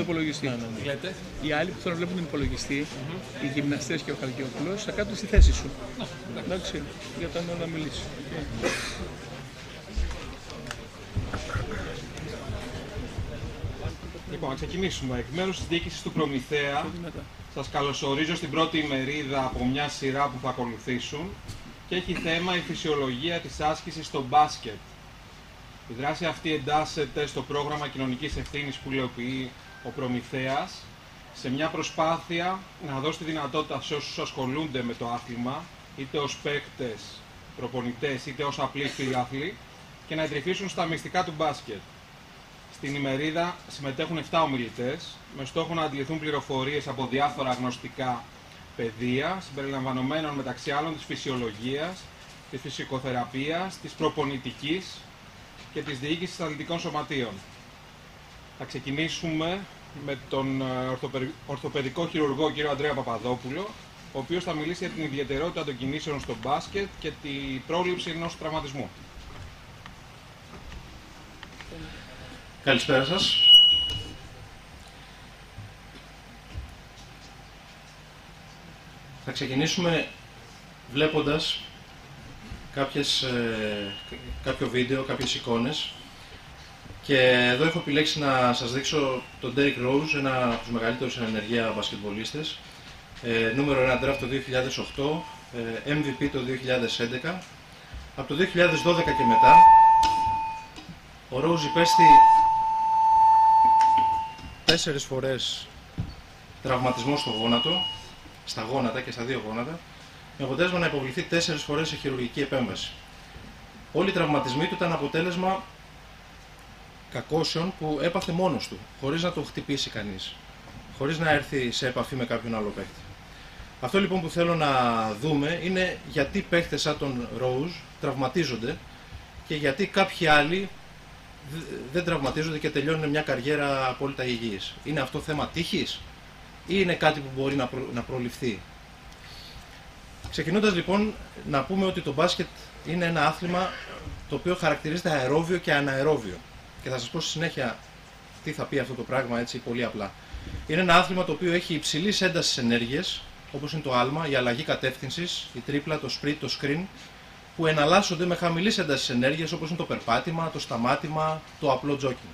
υπολογιστή. Λέτε. Οι άλλοι που θέλουν να βλέπουν τον υπολογιστή, οι γυμναστές και ο Χαλκιόπουλος, θα κάνουν στη θέση σου. Εντάξει, για να μιλήσει. Λοιπόν, να ξεκινήσουμε. Εκ μέρους της διοίκησης του Προμηθέα, σας καλωσορίζω στην πρώτη ημερίδα από μια σειρά που θα ακολουθήσουν και έχει θέμα η φυσιολογία της άσκησης στο μπάσκετ. Η δράση αυτή εντάσσεται στο πρόγραμμα κοινωνικής ευθύνης που υλοποιεί ο Προμηθέας σε μια προσπάθεια να δώσει τη δυνατότητα σε όσους ασχολούνται με το άθλημα, είτε ως παίκτες, προπονητές, είτε ως απλοί φίλαθλοι, και να εντρυφήσουν στα μυστικά του μπάσκετ. Στην ημερίδα συμμετέχουν 7 ομιλητές, με στόχο να αντιληφθούν πληροφορίες από διάφορα γνωστικά πεδία, συμπεριλαμβανομένων μεταξύ άλλων της φυσιολογίας, της φυσικοθεραπείας, της προπονητικής και της διοίκησης αθλητικών σωματείων. Θα ξεκινήσουμε με τον ορθοπαιδικό χειρουργό κ. Ανδρέα Παπαδόπουλο, ο οποίος θα μιλήσει για την ιδιαιτερότητα των κινήσεων στο μπάσκετ και την πρόληψη ενός τραυματισμού. Καλησπέρα σας. Θα ξεκινήσουμε βλέποντας κάποιο βίντεο, κάποιες εικόνες, και εδώ έχω επιλέξει να σας δείξω τον Derrick Rose, ένα από τους μεγαλύτερους εν ενεργεία μπασκετμπολίστες, νούμερο 1 draft το 2008, MVP το 2011. Από το 2012 και μετά ο Rose υπέστη 4 φορές τραυματισμό στο γόνατο, στα γόνατα και στα 2 γόνατα, με αποτέλεσμα να υποβληθεί 4 φορές σε χειρουργική επέμβαση. Όλοι οι τραυματισμοί του ήταν αποτέλεσμα κακώσεων που έπαθε μόνος του, χωρίς να το χτυπήσει κανείς, χωρίς να έρθει σε επαφή με κάποιον άλλο παίκτη. Αυτό λοιπόν που θέλω να δούμε είναι γιατί παίκτες σαν τον Rose τραυματίζονται και γιατί κάποιοι άλλοι δεν τραυματίζονται και τελειώνουν μια καριέρα απόλυτα υγιής. Είναι αυτό θέμα τύχης ή είναι κάτι που μπορεί να προληφθεί? Ξεκινώντας λοιπόν, να πούμε ότι το μπάσκετ είναι ένα άθλημα το οποίο χαρακτηρίζεται αερόβιο και αναερόβιο. Και θα σας πω στη συνέχεια τι θα πει αυτό το πράγμα, έτσι πολύ απλά. Είναι ένα άθλημα το οποίο έχει υψηλής έντασης ενέργειες, όπως είναι το άλμα, η αλλαγή κατεύθυνσης, η τρίπλα, το sprint, το screen, που εναλλάσσονται με χαμηλής έντασης ενέργειας, όπως είναι το περπάτημα, το σταμάτημα, το απλό jogging.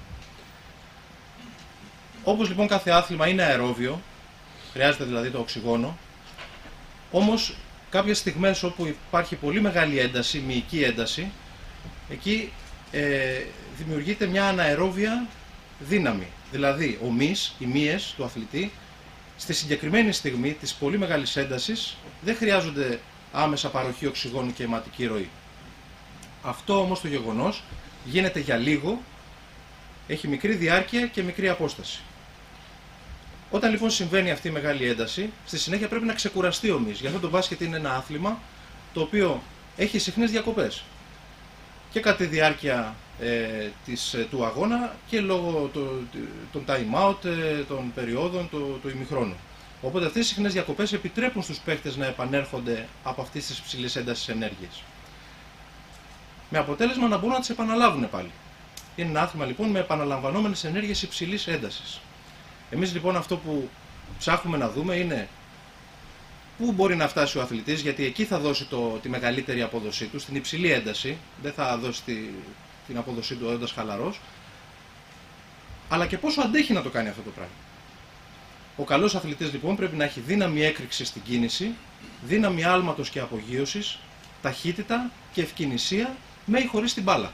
Όπως λοιπόν κάθε άθλημα είναι αερόβιο, χρειάζεται δηλαδή το οξυγόνο, όμως κάποιες στιγμές όπου υπάρχει πολύ μεγάλη ένταση, μυϊκή ένταση, εκεί δημιουργείται μια αναερόβια δύναμη. Δηλαδή οι μύες του αθλητή στη συγκεκριμένη στιγμή της πολύ μεγάλης έντασης δεν χρειάζονται άμεσα παροχή οξυγόνου και αιματική ροή. Αυτό όμως το γεγονός γίνεται για λίγο, έχει μικρή διάρκεια και μικρή απόσταση. Όταν λοιπόν συμβαίνει αυτή η μεγάλη ένταση, στη συνέχεια πρέπει να ξεκουραστεί ο μυς. Γι' αυτό το μπάσκετ είναι ένα άθλημα το οποίο έχει συχνές διακοπές. Και κατά τη διάρκεια του αγώνα και λόγω των time out, των περιόδων, του ημιχρόνου. Οπότε αυτές οι συχνές διακοπές επιτρέπουν στους παίκτες να επανέρχονται από αυτές τις υψηλές έντασης ενέργειας. Με αποτέλεσμα να μπορούν να τις επαναλάβουν πάλι. Είναι ένα άθλημα λοιπόν με επαναλαμβανόμενες ενέργειες υψηλής έντασης. Εμείς λοιπόν αυτό που ψάχνουμε να δούμε είναι πού μπορεί να φτάσει ο αθλητής, γιατί εκεί θα δώσει τη μεγαλύτερη απόδοσή του, στην υψηλή ένταση, δεν θα δώσει την απόδοσή του όντας χαλαρός, αλλά και πόσο αντέχει να το κάνει αυτό το πράγμα. Ο καλός αθλητής λοιπόν πρέπει να έχει δύναμη έκρηξης στην κίνηση, δύναμη άλματος και απογείωσης, ταχύτητα και ευκινησία με ή χωρίς την μπάλα.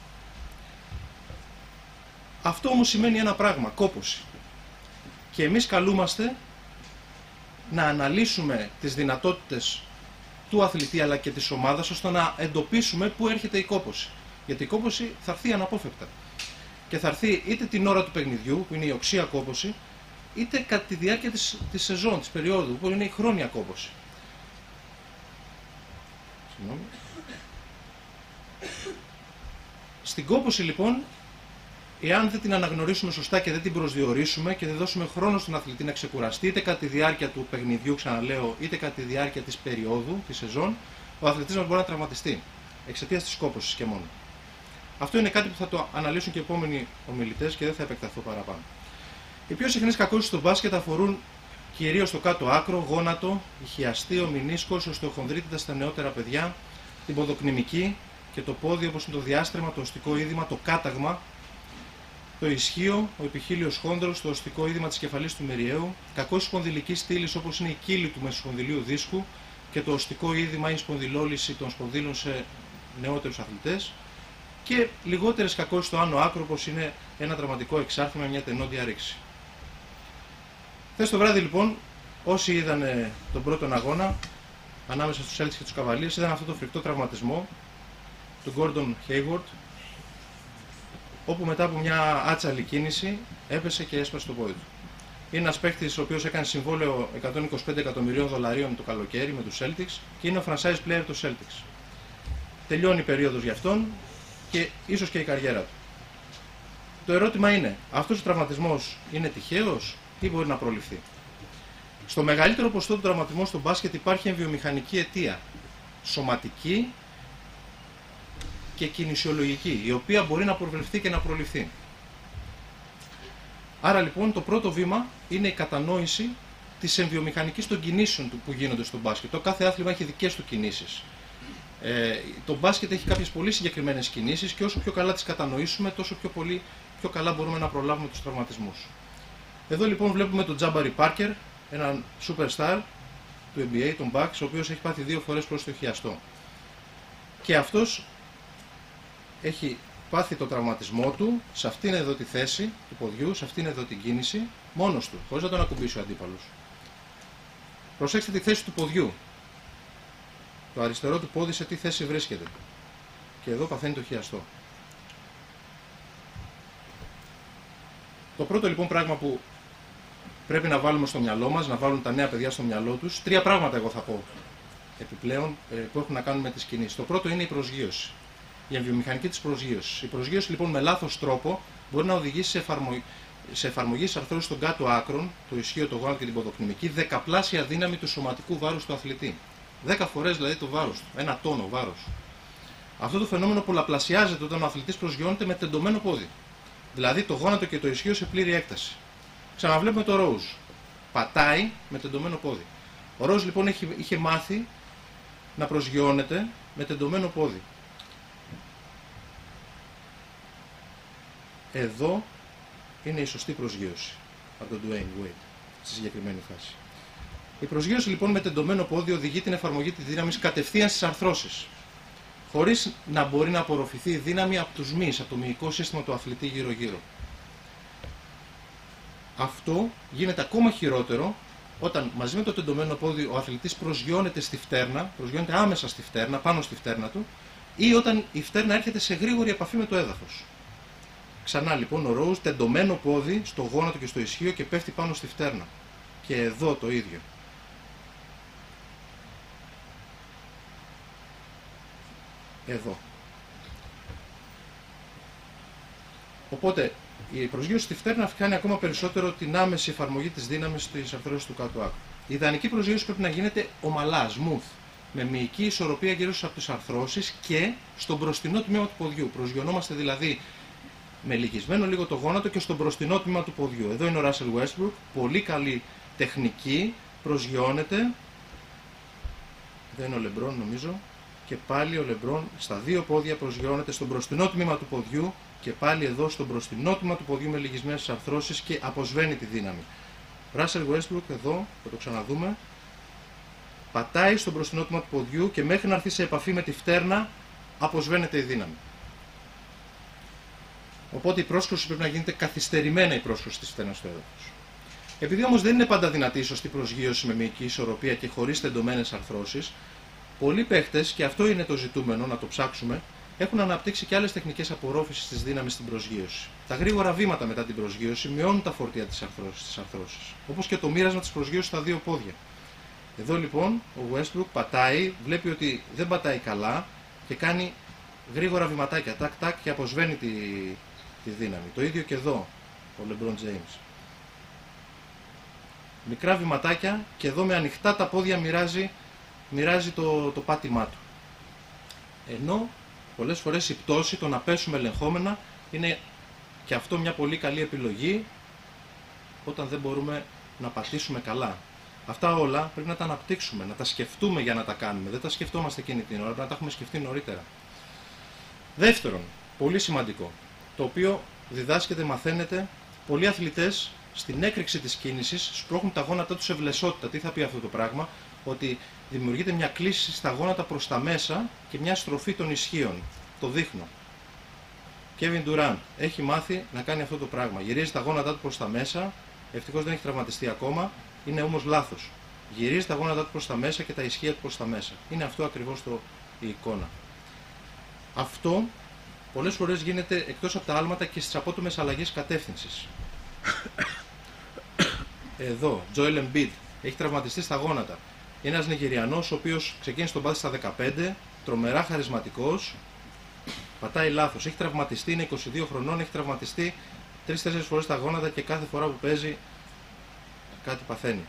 Αυτό όμως σημαίνει ένα πράγμα, κόπωση. Και εμείς καλούμαστε να αναλύσουμε τις δυνατότητες του αθλητή αλλά και της ομάδας, ώστε να εντοπίσουμε πού έρχεται η κόπωση. Γιατί η κόπωση θα έρθει αναπόφευκτα. Και θα έρθει είτε την ώρα του παιχνιδιού, που είναι η οξία κόπωση, είτε κατά τη διάρκεια της σεζόν, της περίοδου, που είναι η χρόνια κόπωση. Στην κόπωση λοιπόν, εάν δεν την αναγνωρίσουμε σωστά και δεν την προσδιορίσουμε και δεν δώσουμε χρόνο στον αθλητή να ξεκουραστεί, είτε κατά τη διάρκεια του παιχνιδιού, ξαναλέω, είτε κατά τη διάρκεια της περίοδου, της σεζόν, ο αθλητής μας μπορεί να τραυματιστεί εξαιτίας της κόπωσης και μόνο. Αυτό είναι κάτι που θα το αναλύσουν και οι επόμενοι ομιλητές και δεν θα επεκταθώ παραπάνω. Οι πιο συχνές κακώσεις στο μπάσκετ αφορούν κυρίως το κάτω άκρο, γόνατο, ηχιαστείο, μηνίσκος, οστεοχονδρίτιδα στα νεότερα παιδιά, την ποδοκνημική και το πόδι όπως είναι το διάστρεμα, το οστικό είδημα, το κάταγμα, το ισχύο, ο επιχείλιος χόνδρος, το οστικό είδημα της κεφαλής του μυριαίου, κακώσεις σπονδυλικής στήλης όπως είναι η κύλη του μεσοσπονδυλίου δίσκου και το οστικό είδημα ή η σπονδυλόλυση των σπονδύλων σε νεότερους αθλητές και λιγότερες κακώσεις στο άνω άκρο όπως είναι ένα τραυματικό εξάρτημα, μια τενόντια ρήξη. Χθες το βράδυ λοιπόν, όσοι είδαν τον πρώτον αγώνα ανάμεσα στους Celtics και τους Cavaliers, είδαν αυτό το φρικτό τραυματισμό του Gordon Hayward, όπου μετά από μια άτσαλη κίνηση έπεσε και έσπασε το πόδι του. Είναι ένας παίκτης ο οποίος έκανε συμβόλαιο $125 εκατομμυρίων το καλοκαίρι με τους Celtics και είναι ο franchise player του Celtics. Τελειώνει η περίοδος για αυτόν και ίσως και η καριέρα του. Το ερώτημα είναι, αυτός ο τραυματισμός είναι τυχαίος ή μπορεί να προληφθεί? Στο μεγαλύτερο ποσοστό του τραυματισμού στο μπάσκετ υπάρχει εμβιομηχανική αιτία, σωματική και κινησιολογική, η οποία μπορεί να προβλεφθεί και να προληφθεί. Άρα λοιπόν το πρώτο βήμα είναι η κατανόηση της εμβιομηχανικής των κινήσεων που γίνονται στο μπάσκετ. Το κάθε άθλημα έχει δικές του κινήσεις. Το μπάσκετ έχει κάποιες πολύ συγκεκριμένες κινήσεις και όσο πιο καλά τις κατανοήσουμε, τόσο πιο καλά μπορούμε να προλάβουμε τους τραυματισμούς. Εδώ λοιπόν βλέπουμε τον Jabari Parker, έναν superstar του NBA, τον Bucks, ο οποίος έχει πάθει 2 φορές πρόσθετο χιαστό. Και αυτός έχει πάθει το τραυματισμό του σε αυτήν εδώ τη θέση του ποδιού, σε αυτήν εδώ την κίνηση, μόνος του, χωρίς να τον ακουμπήσει ο αντίπαλος. Προσέξτε τη θέση του ποδιού. Το αριστερό του πόδι σε τι θέση βρίσκεται. Και εδώ παθαίνει το χιαστό. Το πρώτο λοιπόν πράγμα που πρέπει να βάλουμε στο μυαλό μας, να βάλουν τα νέα παιδιά στο μυαλό τους, 3 πράγματα εγώ θα πω επιπλέον που έχουν να κάνουν με τις κινήσεις. Το πρώτο είναι η προσγείωση. Η εμβιομηχανική της προσγείωσης. Η προσγείωση λοιπόν με λάθος τρόπο μπορεί να οδηγήσει σε εφαρμογή σαρθρώσης των κάτω άκρων, το ισχύο, το γόνατο και την ποδοκνημική, δεκαπλάσια δύναμη του σωματικού βάρους του αθλητή. 10 φορές δηλαδή το βάρος του, 1 τόνο βάρος. Αυτό το φαινόμενο πολλαπλασιάζεται όταν ο αθλητής προσγειώνεται με τεντωμένο πόδι. Δηλαδή το γόνατο και το ισχύο σε πλήρη έκταση. Ξαναβλέπουμε το Rose. Πατάει με τεντωμένο πόδι. Ο Rose λοιπόν είχε μάθει να προσγειώνεται με τεντωμένο πόδι. Εδώ είναι η σωστή προσγείωση από τον Dwayne Wade στη συγκεκριμένη φάση. Η προσγείωση λοιπόν με τεντωμένο πόδι οδηγεί την εφαρμογή της δύναμης κατευθείαν στις αρθρώσεις, χωρίς να μπορεί να απορροφηθεί η δύναμη από τους μυς, από το μυϊκό σύστημα του αθλητή γύρω-γύρω. Αυτό γίνεται ακόμα χειρότερο όταν μαζί με το τεντωμένο πόδι ο αθλητής προσγειώνεται στη φτέρνα, προσγειώνεται άμεσα στη φτέρνα, πάνω στη φτέρνα του, ή όταν η φτέρνα έρχεται σε γρήγορη επαφή με το έδαφος. Ξανά λοιπόν ο Rose τεντωμένο πόδι στο γόνατο και στο ισχύο και πέφτει πάνω στη φτέρνα. Και εδώ το ίδιο. Εδώ. Οπότε η προσγείωση στη φτέρνα αυξάνει ακόμα περισσότερο την άμεση εφαρμογή της δύναμης της αρθρώσης του κάτω άκρου. Η ιδανική προσγείωση πρέπει να γίνεται ομαλά, smooth, με μυϊκή ισορροπία γύρω από τις αρθρώσεις και στο μπροστινό τμήμα του ποδιού. Προσγειωνόμαστε δηλαδή με λυγισμένο λίγο το γόνατο και στο μπροστινό τμήμα του ποδιού. Εδώ είναι ο Russell Westbrook, πολύ καλή τεχνική, προσγειώνεται. Εδώ είναι ο LeBron νομίζω. Και πάλι ο LeBron στα 2 πόδια προσγειώνεται στο μπροστινό τμήμα του ποδιού και πάλι εδώ στο μπροστινό τμήμα του ποδιού με λυγισμένες αρθρώσεις και αποσβαίνει τη δύναμη. Russell Westbrook εδώ, θα το ξαναδούμε, πατάει στο μπροστινό τμήμα του ποδιού και μέχρι να έρθει σε επαφή με τη φτέρνα αποσβαίνεται η δύναμη. Οπότε η πρόσκρουση πρέπει να γίνεται καθυστερημένα, η πρόσκρουση της φτέρνας στο έδαφος. Επειδή όμως δεν είναι πάντα δυνατή η σωστή προσγείωση με μυϊκή ισορροπία και χωρίς τεντωμένες αρθρώσεις, πολλοί παίχτες, και αυτό είναι το ζητούμενο να το ψάξουμε, έχουν αναπτύξει και άλλες τεχνικές απορρόφησης της δύναμης στην προσγείωση. Τα γρήγορα βήματα μετά την προσγείωση μειώνουν τα φορτία της αρθρώσης, όπως και το μοίρασμα της προσγείωσης στα 2 πόδια. Εδώ λοιπόν ο Westbrook πατάει, βλέπει ότι δεν πατάει καλά και κάνει γρήγορα βηματάκια, τάκ-τάκ, και αποσβαίνει τη δύναμη. Το ίδιο και εδώ ο LeBron James. Μικρά βηματάκια και εδώ με ανοιχτά τα πόδια μοιράζει το πάτημά του. Ενώ πολλές φορές η πτώση, το να πέσουμε ελεγχόμενα, είναι και αυτό μια πολύ καλή επιλογή όταν δεν μπορούμε να πατήσουμε καλά. Αυτά όλα πρέπει να τα αναπτύξουμε, να τα σκεφτούμε για να τα κάνουμε. Δεν τα σκεφτόμαστε εκείνη την ώρα, πρέπει να τα έχουμε σκεφτεί νωρίτερα. Δεύτερον, πολύ σημαντικό, το οποίο διδάσκεται, μαθαίνετε, πολλοί αθλητές στην έκρηξη της κίνησης σπρώχνουν τα γόνατά τους σε βλεσσότητα. Τι θα πει αυτό το πράγμα? Ότι δημιουργείται μια κλίση στα γόνατα προς τα μέσα και μια στροφή των ισχύων. Το δείχνω. Kevin Durant έχει μάθει να κάνει αυτό το πράγμα. Γυρίζει τα γόνατά του προς τα μέσα, ευτυχώς δεν έχει τραυματιστεί ακόμα, είναι όμως λάθος. Γυρίζει τα γόνατά του προς τα μέσα και τα ισχύα του προς τα μέσα. Είναι αυτό ακριβώς η εικόνα. Αυτό πολλές φορές γίνεται εκτός από τα άλματα και στις απότομες αλλαγές κατεύθυνσης. Εδώ, Joel Embiid έχει τραυματιστεί στα γόνατα. Είναι ένας Νιγηριανός ο οποίος ξεκίνησε τον μπάσκετ στα 15, τρομερά χαρισματικός, πατάει λάθος. Έχει τραυματιστεί, είναι 22 χρονών, έχει τραυματιστεί 3-4 φορές τα γόνατα και κάθε φορά που παίζει κάτι παθαίνει.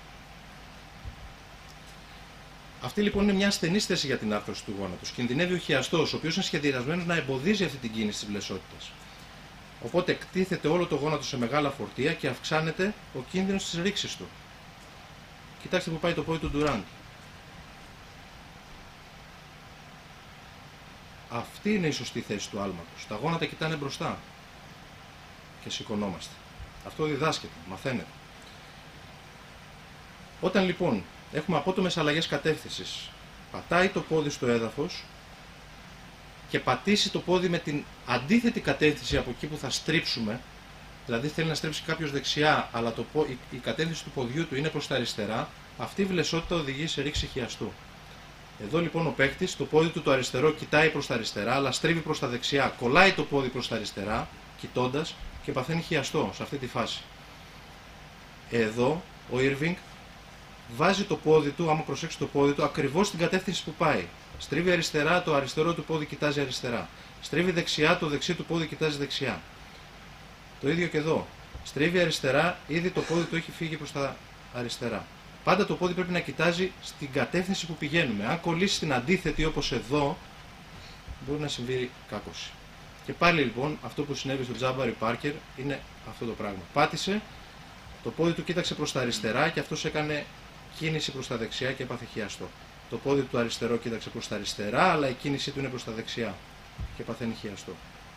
Αυτή λοιπόν είναι μια ασθενή θέση για την άρθρωση του γόνατος. Κινδυνεύει ο χιαστός, ο οποίος είναι σχεδιασμένος να εμποδίζει αυτή την κίνηση της βλεσσότητας. Οπότε εκτίθεται όλο το γόνατο σε μεγάλα φορτία και αυξάνεται ο κίνδυνος της ρήξης του. Κοιτάξτε που πάει το πόδι του Durant. Αυτή είναι η σωστή θέση του άλματος. Τα γόνατα κοιτάνε μπροστά και σηκωνόμαστε. Αυτό διδάσκεται, μαθαίνεται. Όταν λοιπόν έχουμε απότομες αλλαγές κατεύθυνσης, πατάει το πόδι στο έδαφος και πατήσει το πόδι με την αντίθετη κατεύθυνση από εκεί που θα στρίψουμε, δηλαδή θέλει να στρίψει κάποιος δεξιά, αλλά η κατεύθυνση του ποδιού του είναι προς τα αριστερά, αυτή η βλεσσότητα οδηγεί σε ρήξη χιαστού. Εδώ λοιπόν ο παίκτης, το πόδι του το αριστερό κοιτάει προς τα αριστερά, αλλά στρίβει προς τα δεξιά, κολλάει το πόδι προς τα αριστερά, κοιτώντας, και παθαίνει χιαστό σε αυτή τη φάση. Εδώ ο Irving βάζει το πόδι του, άμα προσέξει το πόδι του, ακριβώς στην κατεύθυνση που πάει. Στρίβει αριστερά, το αριστερό του πόδι κοιτάζει αριστερά. Στρίβει δεξιά, το δεξί του πόδι κοιτάζει δεξιά. Το ίδιο και εδώ. Στρίβει αριστερά, ήδη το πόδι του έχει φύγει προς τα αριστερά. Πάντα το πόδι πρέπει να κοιτάζει στην κατεύθυνση που πηγαίνουμε. Αν κολλήσει στην αντίθετη όπως εδώ, μπορεί να συμβεί κάκωση. Και πάλι λοιπόν αυτό που συνέβη στον Τζάμπαρι Πάρκερ είναι αυτό το πράγμα. Πάτησε, το πόδι του κοίταξε προς τα αριστερά και αυτός έκανε κίνηση προς τα δεξιά και έπαθε χιαστό. Το πόδι του αριστερό κοίταξε προς τα αριστερά, αλλά η κίνησή του είναι προς τα δεξιά και παθαίνει χιαστό.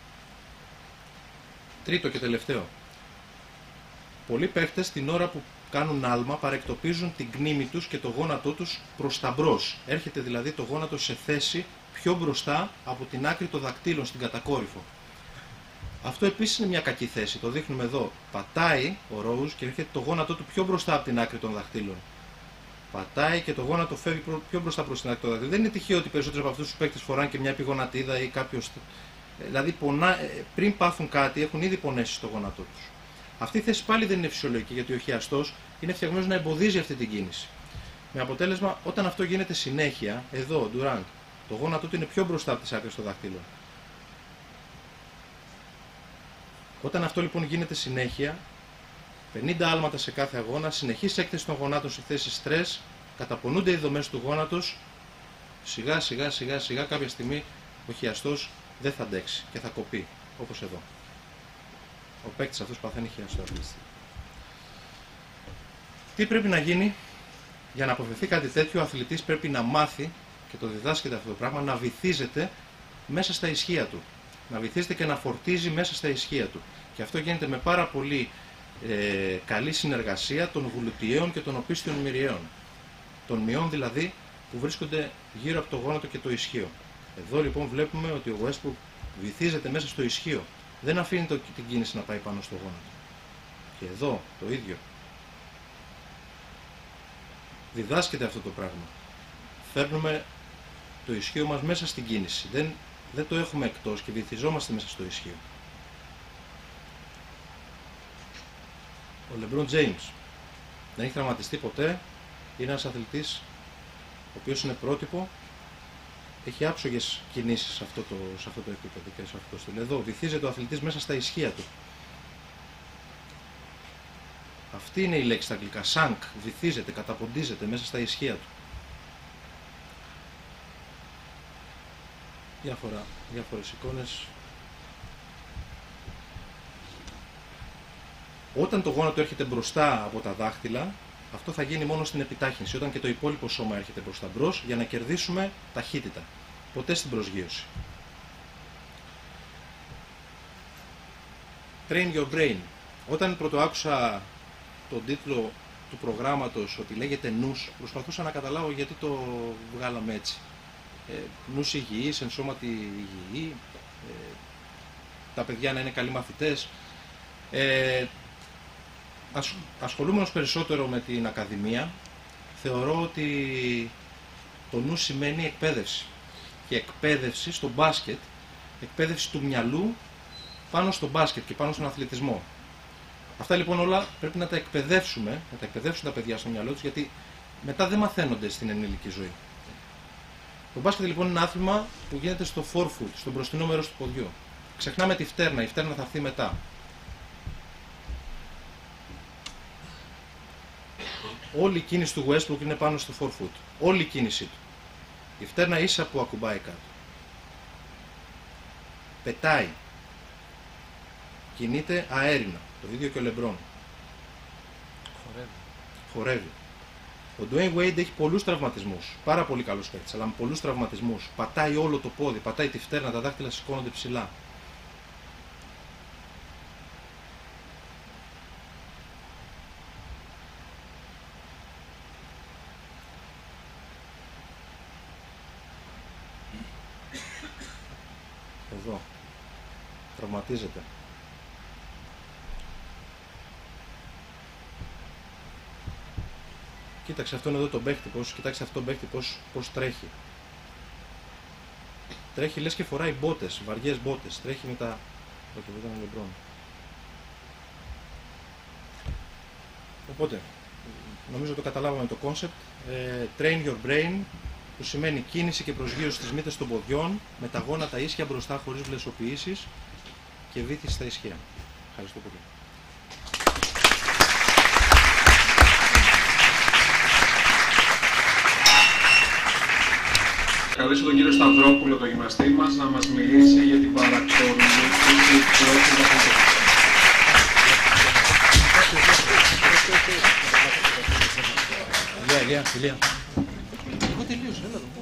Τρίτο και τελευταίο. Πολλοί παίχτες την ώρα που κάνουν άλμα παρεκτοπίζουν την κνήμη τους και το γόνατό τους προς τα μπρος. Έρχεται δηλαδή το γόνατο σε θέση πιο μπροστά από την άκρη των δακτύλων στην κατακόρυφο. Αυτό επίσης είναι μια κακή θέση, το δείχνουμε εδώ. Πατάει ο Rose και έρχεται το γόνατό του πιο μπροστά από την άκρη των δακτύλων. Πατάει και το γόνατο φεύγει πιο μπροστά προς την άκρη των δακτύλων. Δεν είναι τυχαίο ότι περισσότεροι από αυτούς τους παίκτες φοράνε και μια επιγονατίδα ή κάποιος. Δηλαδή πριν πάθουν κάτι έχουν ήδη πονέσει στο γόνατό τους. Αυτή η θέση πάλι δεν είναι φυσιολογική, γιατί ο χιαστός είναι φτιαγμένος να εμποδίζει αυτή την κίνηση. Με αποτέλεσμα, όταν αυτό γίνεται συνέχεια, εδώ ο Durant, το γόνατό του είναι πιο μπροστά από τις άκρες των δακτύλων. Όταν αυτό λοιπόν γίνεται συνέχεια, 50 άλματα σε κάθε αγώνα, συνεχής έκθεση των γονάτων σε θέση στρες, καταπονούνται οι δομές του γόνατος, σιγά κάποια στιγμή ο χιαστός δεν θα αντέξει και θα κοπεί, όπως εδώ. Ο παίκτης αυτός παθαίνει χιαστό αυτή τη στιγμή. Τι πρέπει να γίνει για να αποφευθεί κάτι τέτοιο? Ο αθλητής πρέπει να μάθει, και το διδάσκεται αυτό το πράγμα, να βυθίζεται μέσα στα ισχύα του. Να βυθίζεται και να φορτίζει μέσα στα ισχύα του. Και αυτό γίνεται με πάρα πολύ καλή συνεργασία των γλουτιαίων και των οπίστιων μυριαίων. Των μειών δηλαδή που βρίσκονται γύρω από το γόνατο και το ισχύο. Εδώ λοιπόν βλέπουμε ότι ο Westbrook βυθίζεται μέσα στο ισχύο. Δεν αφήνει την κίνηση να πάει πάνω στο γόνατο. Και εδώ το ίδιο. Διδάσκεται αυτό το πράγμα. Φέρνουμε το ισχύο μας μέσα στην κίνηση. Δεν το έχουμε εκτός και βυθιζόμαστε μέσα στο ισχύο. Ο LeBron James δεν έχει τραυματιστεί ποτέ. Είναι ένας αθλητής ο οποίος είναι πρότυπο. Έχει άψογες κινήσεις σε αυτό το επίπεδο και σε αυτό το στυλ. Εδώ βυθίζεται ο αθλητής μέσα στα ισχύα του. Αυτή είναι η λέξη στα αγγλικά. Sunk, βυθίζεται, καταποντίζεται μέσα στα ισχύα του. Διάφορες εικόνες. Όταν το γόνατο έρχεται μπροστά από τα δάχτυλα, αυτό θα γίνει μόνο στην επιτάχυνση, όταν και το υπόλοιπο σώμα έρχεται προς τα μπρος, για να κερδίσουμε ταχύτητα. Ποτέ στην προσγείωση. Train your brain. Όταν πρωτοάκουσα τον τίτλο του προγράμματος ότι λέγεται νους, προσπαθούσα να καταλάβω γιατί το βγάλαμε έτσι. Νους υγιής, ενσώματι υγιή, τα παιδιά να είναι καλοί μαθητές. Ασχολούμενος περισσότερο με την ακαδημία, θεωρώ ότι το νου σημαίνει εκπαίδευση. Και εκπαίδευση στο μπάσκετ, εκπαίδευση του μυαλού πάνω στο μπάσκετ και πάνω στον αθλητισμό. Αυτά λοιπόν όλα πρέπει να τα εκπαιδεύσουμε, να τα εκπαιδεύσουν τα παιδιά στο μυαλό τους, γιατί μετά δεν μαθαίνονται στην ενήλικη ζωή. Το μπάσκετ λοιπόν είναι ένα άθλημα που γίνεται στο forefoot, στο μπροστινό μέρος του ποδιού. Ξεχνάμε τη φτέρνα, η φτέρνα θα έρθει μετά. Όλη η κίνηση του Westbrook είναι πάνω στο forefoot. Όλη η κίνησή του. Η φτέρνα ίσα που ακουμπάει κάτω. Πετάει. Κινείται αέρινα. Το ίδιο και ο Λεμπρόν. Χορεύει. Ο Dwayne Wade έχει πολλούς τραυματισμούς. Πάρα πολύ καλός παίκτης, αλλά με πολλούς τραυματισμούς. Πατάει όλο το πόδι, πατάει τη φτέρνα, τα δάχτυλα σηκώνονται ψηλά. Εδώ. Τραυματίζεται. Κοίταξε αυτόν εδώ τον παίχτη, κοιτάξτε αυτόν τον παίχτη πώς τρέχει. Τρέχει λες και φοράει μπότες, βαριές μπότες. Τρέχει με τα... Όχι, δεν ήταν Λεμπρόν. Οπότε, νομίζω το καταλάβαμε το concept. Train your brain, που σημαίνει κίνηση και προσγείωση στις μύτες των ποδιών, με τα γόνατα ίσια μπροστά χωρίς βλεσοποιήσεις και βύθιση στα ισχύα. Ευχαριστώ πολύ. Καλέσω τον κύριο Σταυρόπουλο, το γυμναστή μας, να μας μιλήσει για την παρακολούθηση του όχου. Φιλία. Εγώ τελείωσα, έλα το.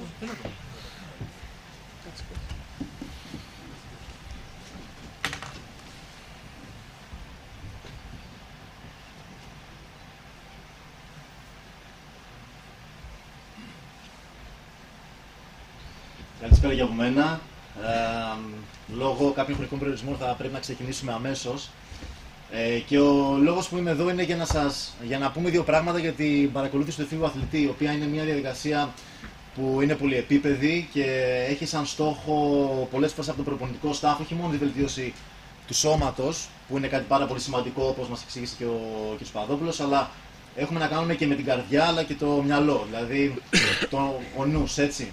Καλησπέρα για από μένα. Λόγω κάποιων χρονικών περιορισμών θα πρέπει να ξεκινήσουμε αμέσως. Και ο λόγος που είμαι εδώ είναι για να πούμε δύο πράγματα για την παρακολούθηση του εφήβου αθλητή, η οποία είναι μια διαδικασία που είναι πολυεπίπεδη και έχει σαν στόχο πολλές φορές από το προπονητικό staff όχι μόνο τη βελτίωση του σώματος, που είναι κάτι πάρα πολύ σημαντικό όπως μας εξήγησε και ο κ. Παδόπουλος, αλλά έχουμε να κάνουμε και με την καρδιά αλλά και το μυαλό, δηλαδή ο νους, έτσι.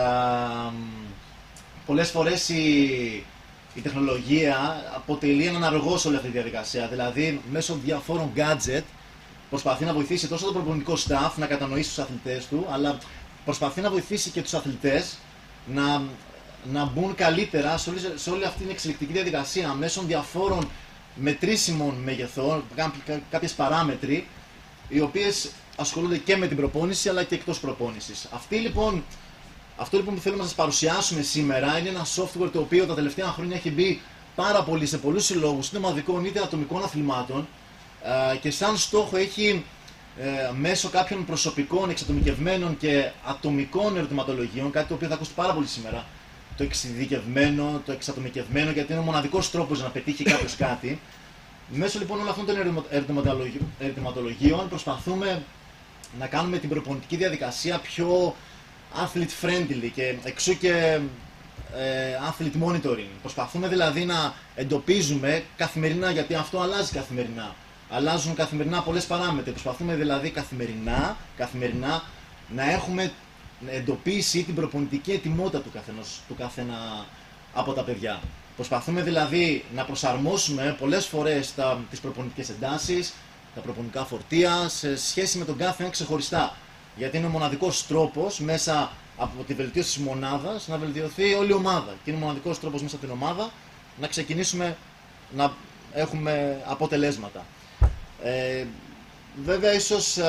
Πολλές φορές η τεχνολογία αποτελεί έναν αργό σε όλη αυτή τη διαδικασία. Δηλαδή, μέσω διαφόρων gadget προσπαθεί να βοηθήσει τόσο το προπονητικό staff να κατανοήσει τους αθλητές του, αλλά προσπαθεί να βοηθήσει και τους αθλητές να μπουν καλύτερα σε όλη αυτή την εξελικτική διαδικασία μέσω διαφόρων μετρήσιμων μεγεθών, κάποιες παράμετροι, οι οποίες ασχολούνται και με την προπόνηση αλλά και εκτός προπόνησης. Αυτό λοιπόν που θέλουμε να σας παρουσιάσουμε σήμερα είναι ένα software το οποίο τα τελευταία χρόνια έχει μπει πάρα πολύ σε πολλούς συλλόγους, είτε ομαδικών είτε ατομικών αθλημάτων, και σαν στόχο έχει μέσω κάποιων προσωπικών, εξατομικευμένων και ατομικών ερωτηματολογίων, κάτι το οποίο θα ακούσετε πάρα πολύ σήμερα, το εξειδικευμένο, το εξατομικευμένο, γιατί είναι ο μοναδικός τρόπος να πετύχει κάποιος κάτι. Μέσω λοιπόν όλων αυτών των ερωτηματολογίων προσπαθούμε να κάνουμε την προπονητική διαδικασία πιο athlete friendly και εξού και athlete monitoring. Προσπαθούμε δηλαδή να εντοπίζουμε καθημερινά, γιατί αυτό αλλάζει καθημερινά. Αλλάζουν καθημερινά πολλές παράμετροι. Προσπαθούμε δηλαδή καθημερινά να έχουμε εντοπίσει την προπονητική ετοιμότητα του καθένα από τα παιδιά. Προσπαθούμε δηλαδή να προσαρμόσουμε πολλές φορές τις προπονητικές εντάσεις, τα προπονητικά φορτία σε σχέση με τον κάθε ένα ξεχωριστά. Γιατί είναι ο μοναδικός τρόπος μέσα από τη βελτίωση της μονάδας να βελτιωθεί όλη η ομάδα. Και είναι ο μοναδικός τρόπος μέσα από την ομάδα να ξεκινήσουμε να έχουμε αποτελέσματα. Βέβαια, ίσως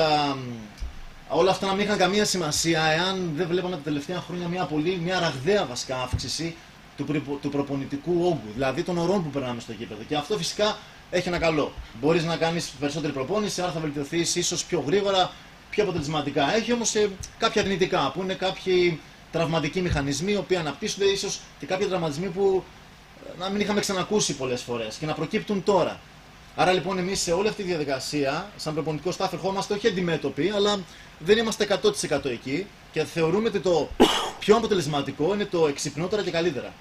όλα αυτά να μην είχαν καμία σημασία εάν δεν βλέπαμε τα τελευταία χρόνια μια ραγδαία βασικά αύξηση του προπονητικού όγκου, δηλαδή των ωρών που περνάμε στο γήπεδο. Και αυτό φυσικά έχει ένα καλό. Μπορείς να κάνεις περισσότερη προπόνηση, άρα θα βελτιωθείς ίσως πιο γρήγορα, πιο αποτελεσματικά. Έχει όμως κάποια αρνητικά, που είναι κάποιοι τραυματικοί μηχανισμοί, οι οποίοι αναπτύσσονται, ίσως και κάποιοι τραυματισμοί που να μην είχαμε ξανακούσει πολλές φορές και να προκύπτουν τώρα. Άρα λοιπόν εμείς σε όλη αυτή τη διαδικασία, σαν προπονητικό staff, ερχόμαστε όχι αντιμέτωποι, αλλά δεν είμαστε 100% εκεί και θεωρούμε ότι το πιο αποτελεσματικό είναι το εξυπνότερα και καλύτερα.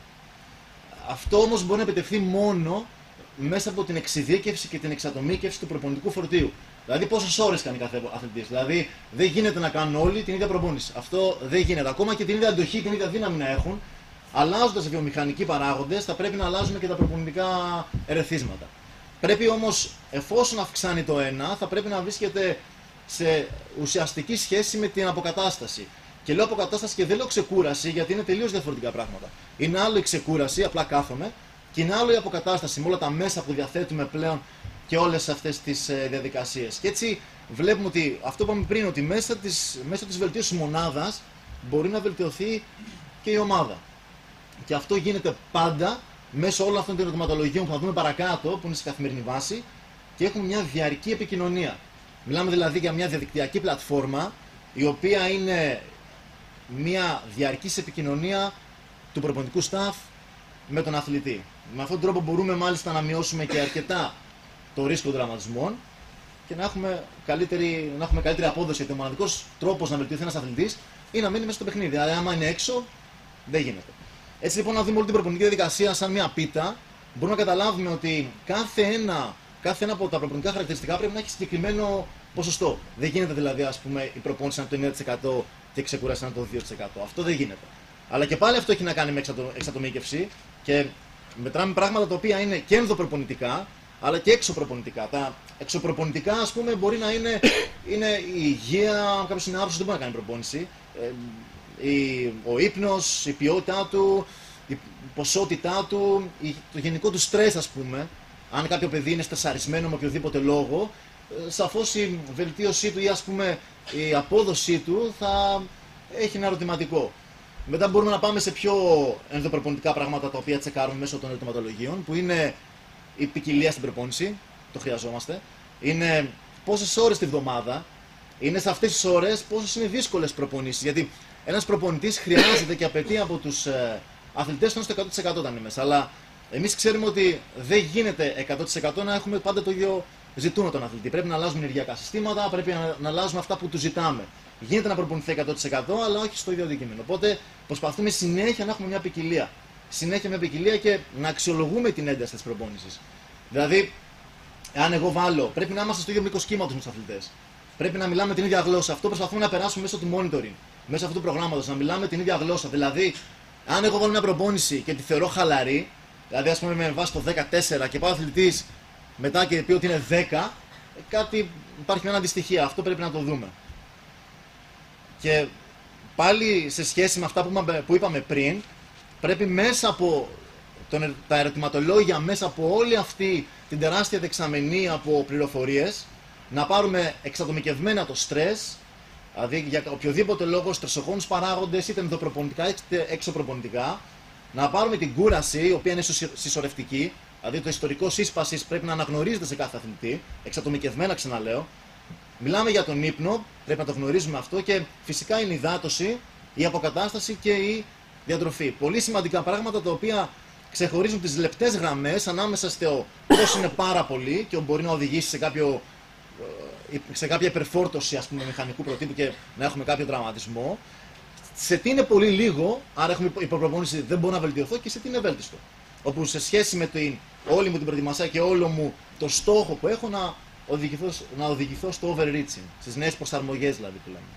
Αυτό όμως μπορεί να επιτευχθεί μόνο μέσα από την εξειδίκευση και την εξατομίκευση του προπονητικού φορτίου. Δηλαδή, πόσες ώρες κάνει κάθε αθλητής. Δηλαδή, δεν γίνεται να κάνουν όλοι την ίδια προπόνηση. Αυτό δεν γίνεται. Ακόμα και την ίδια αντοχή, την ίδια δύναμη να έχουν, αλλάζοντας οι βιομηχανικοί παράγοντες, θα πρέπει να αλλάζουν και τα προπονητικά ερεθίσματα. Πρέπει όμως, εφόσον αυξάνει το ένα, θα πρέπει να βρίσκεται σε ουσιαστική σχέση με την αποκατάσταση. Και λέω αποκατάσταση και δεν λέω ξεκούραση, γιατί είναι τελείως διαφορετικά πράγματα. Είναι άλλο η ξεκούραση, απλά κάθομαι, και είναι άλλο η αποκατάσταση με όλα τα μέσα που διαθέτουμε πλέον και όλες αυτές τις διαδικασίες. Και έτσι βλέπουμε ότι αυτό που είπαμε πριν, ότι μέσα της βελτίωσης μονάδας μπορεί να βελτιωθεί και η ομάδα. Και αυτό γίνεται πάντα μέσω όλων αυτών των ερωτηματολογίων που θα δούμε παρακάτω, που είναι σε καθημερινή βάση, και έχουμε μια διαρκή επικοινωνία. Μιλάμε δηλαδή για μια διαδικτυακή πλατφόρμα, η οποία είναι μια διαρκής επικοινωνία του προπονητικού staff με τον αθλητή. Με αυτόν τον τρόπο μπορούμε μάλιστα να μειώσουμε και αρκετά το ρίσκο τραυματισμών και να έχουμε καλύτερη απόδοση. Γιατί ο μοναδικός τρόπος να βελτιωθεί ένας αθλητής είναι να μείνει μέσα στο παιχνίδι. Αλλά άμα είναι έξω, δεν γίνεται. Έτσι λοιπόν, να δούμε όλη την προπονητική διαδικασία σαν μια πίτα, μπορούμε να καταλάβουμε ότι κάθε ένα από τα προπονητικά χαρακτηριστικά πρέπει να έχει συγκεκριμένο ποσοστό. Δεν γίνεται δηλαδή, ας πούμε, η προπόνηση να είναι το 9% και η ξεκούραση να είναι το 2%. Αυτό δεν γίνεται. Αλλά και πάλι αυτό έχει να κάνει με εξατομίκευση και μετράμε πράγματα τα οποία είναι και ενδοπροπονητικά αλλά και εξωπροπονητικά. Τα εξωπροπονητικά, ας πούμε, μπορεί να είναι η υγεία, κάποιος είναι άρρωστος, δεν μπορεί να κάνει προπόνηση. Ο ύπνος, η ποιότητά του, η ποσότητά του, το γενικό του στρες, ας πούμε. Αν κάποιο παιδί είναι στρεσαρισμένο με οποιοδήποτε λόγο, σαφώς η βελτίωσή του ή, ας πούμε, η απόδοσή του θα έχει ένα ερωτηματικό. Μετά μπορούμε να πάμε σε πιο ενδοπροπονητικά πράγματα τα οποία τσεκάρουμε μέσω των ερωτηματολογίων, που είναι η ποικιλία στην προπόνηση, το χρειαζόμαστε. Είναι πόσες ώρες τη βδομάδα, είναι σε αυτές τις ώρες πόσες είναι δύσκολες προπονήσεις. Γιατί ένας προπονητής χρειάζεται και απαιτεί από τους αθλητές στο 100% όταν είναι μέσα. Αλλά εμείς ξέρουμε ότι δεν γίνεται 100% να έχουμε πάντα το ίδιο ζητούμενο τον αθλητή. Πρέπει να αλλάζουμε ενεργειακά συστήματα, πρέπει να αλλάζουμε αυτά που του ζητάμε. Γίνεται να προπονηθεί 100%, αλλά όχι στο ίδιο αντικείμενο. Οπότε προσπαθούμε συνέχεια να έχουμε μια ποικιλία. Συνέχεια μια ποικιλία και να αξιολογούμε την ένταση της προπόνησης. Δηλαδή, αν εγώ βάλω, πρέπει να είμαστε στο ίδιο μήκος κύματος με τους αθλητές. Πρέπει να μιλάμε την ίδια γλώσσα. Αυτό προσπαθούμε να περάσουμε μέσω του monitoring, μέσω αυτού του προγράμματος, να μιλάμε την ίδια γλώσσα. Δηλαδή, αν εγώ βάλω μια προπόνηση και τη θεωρώ χαλαρή, δηλαδή, ας πούμε, με βάση το 14 και πάω αθλητής μετά και πει ότι είναι 10, υπάρχει μια αντιστοιχία. Αυτό πρέπει να το δούμε. Και πάλι σε σχέση με αυτά που είπαμε πριν, πρέπει μέσα από τα ερωτηματολόγια, μέσα από όλη αυτή την τεράστια δεξαμενή από πληροφορίες, να πάρουμε εξατομικευμένα το στρες, δηλαδή για οποιοδήποτε λόγο στρεσογόνους παράγοντες, είτε ενδοπροπονητικά είτε εξωπροπονητικά, να πάρουμε την κούραση, η οποία είναι συσσωρευτική, δηλαδή το ιστορικό σύσπασης πρέπει να αναγνωρίζεται σε κάθε αθλητή, εξατομικευμένα ξαναλέω. Μιλάμε για τον ύπνο, πρέπει να το γνωρίζουμε αυτό, και φυσικά είναι η υδάτωση, η αποκατάσταση και η διατροφή. Πολύ σημαντικά πράγματα τα οποία ξεχωρίζουν τις λεπτές γραμμές ανάμεσα στο πώς είναι πάρα πολύ και μπορεί να οδηγήσει σε κάποια υπερφόρτωση, ας πούμε, μηχανικού προτύπου και να έχουμε κάποιο τραυματισμό. Σε τι είναι πολύ λίγο, άρα έχουμε υπερπροπόνηση, δεν μπορώ να βελτιωθώ, και σε τι είναι βέλτιστο. Όπου σε σχέση με όλη μου την προετοιμασία και όλο μου το στόχο που έχω να οδηγηθώ στο overreaching, στις νέες προσαρμογές δηλαδή που λέμε.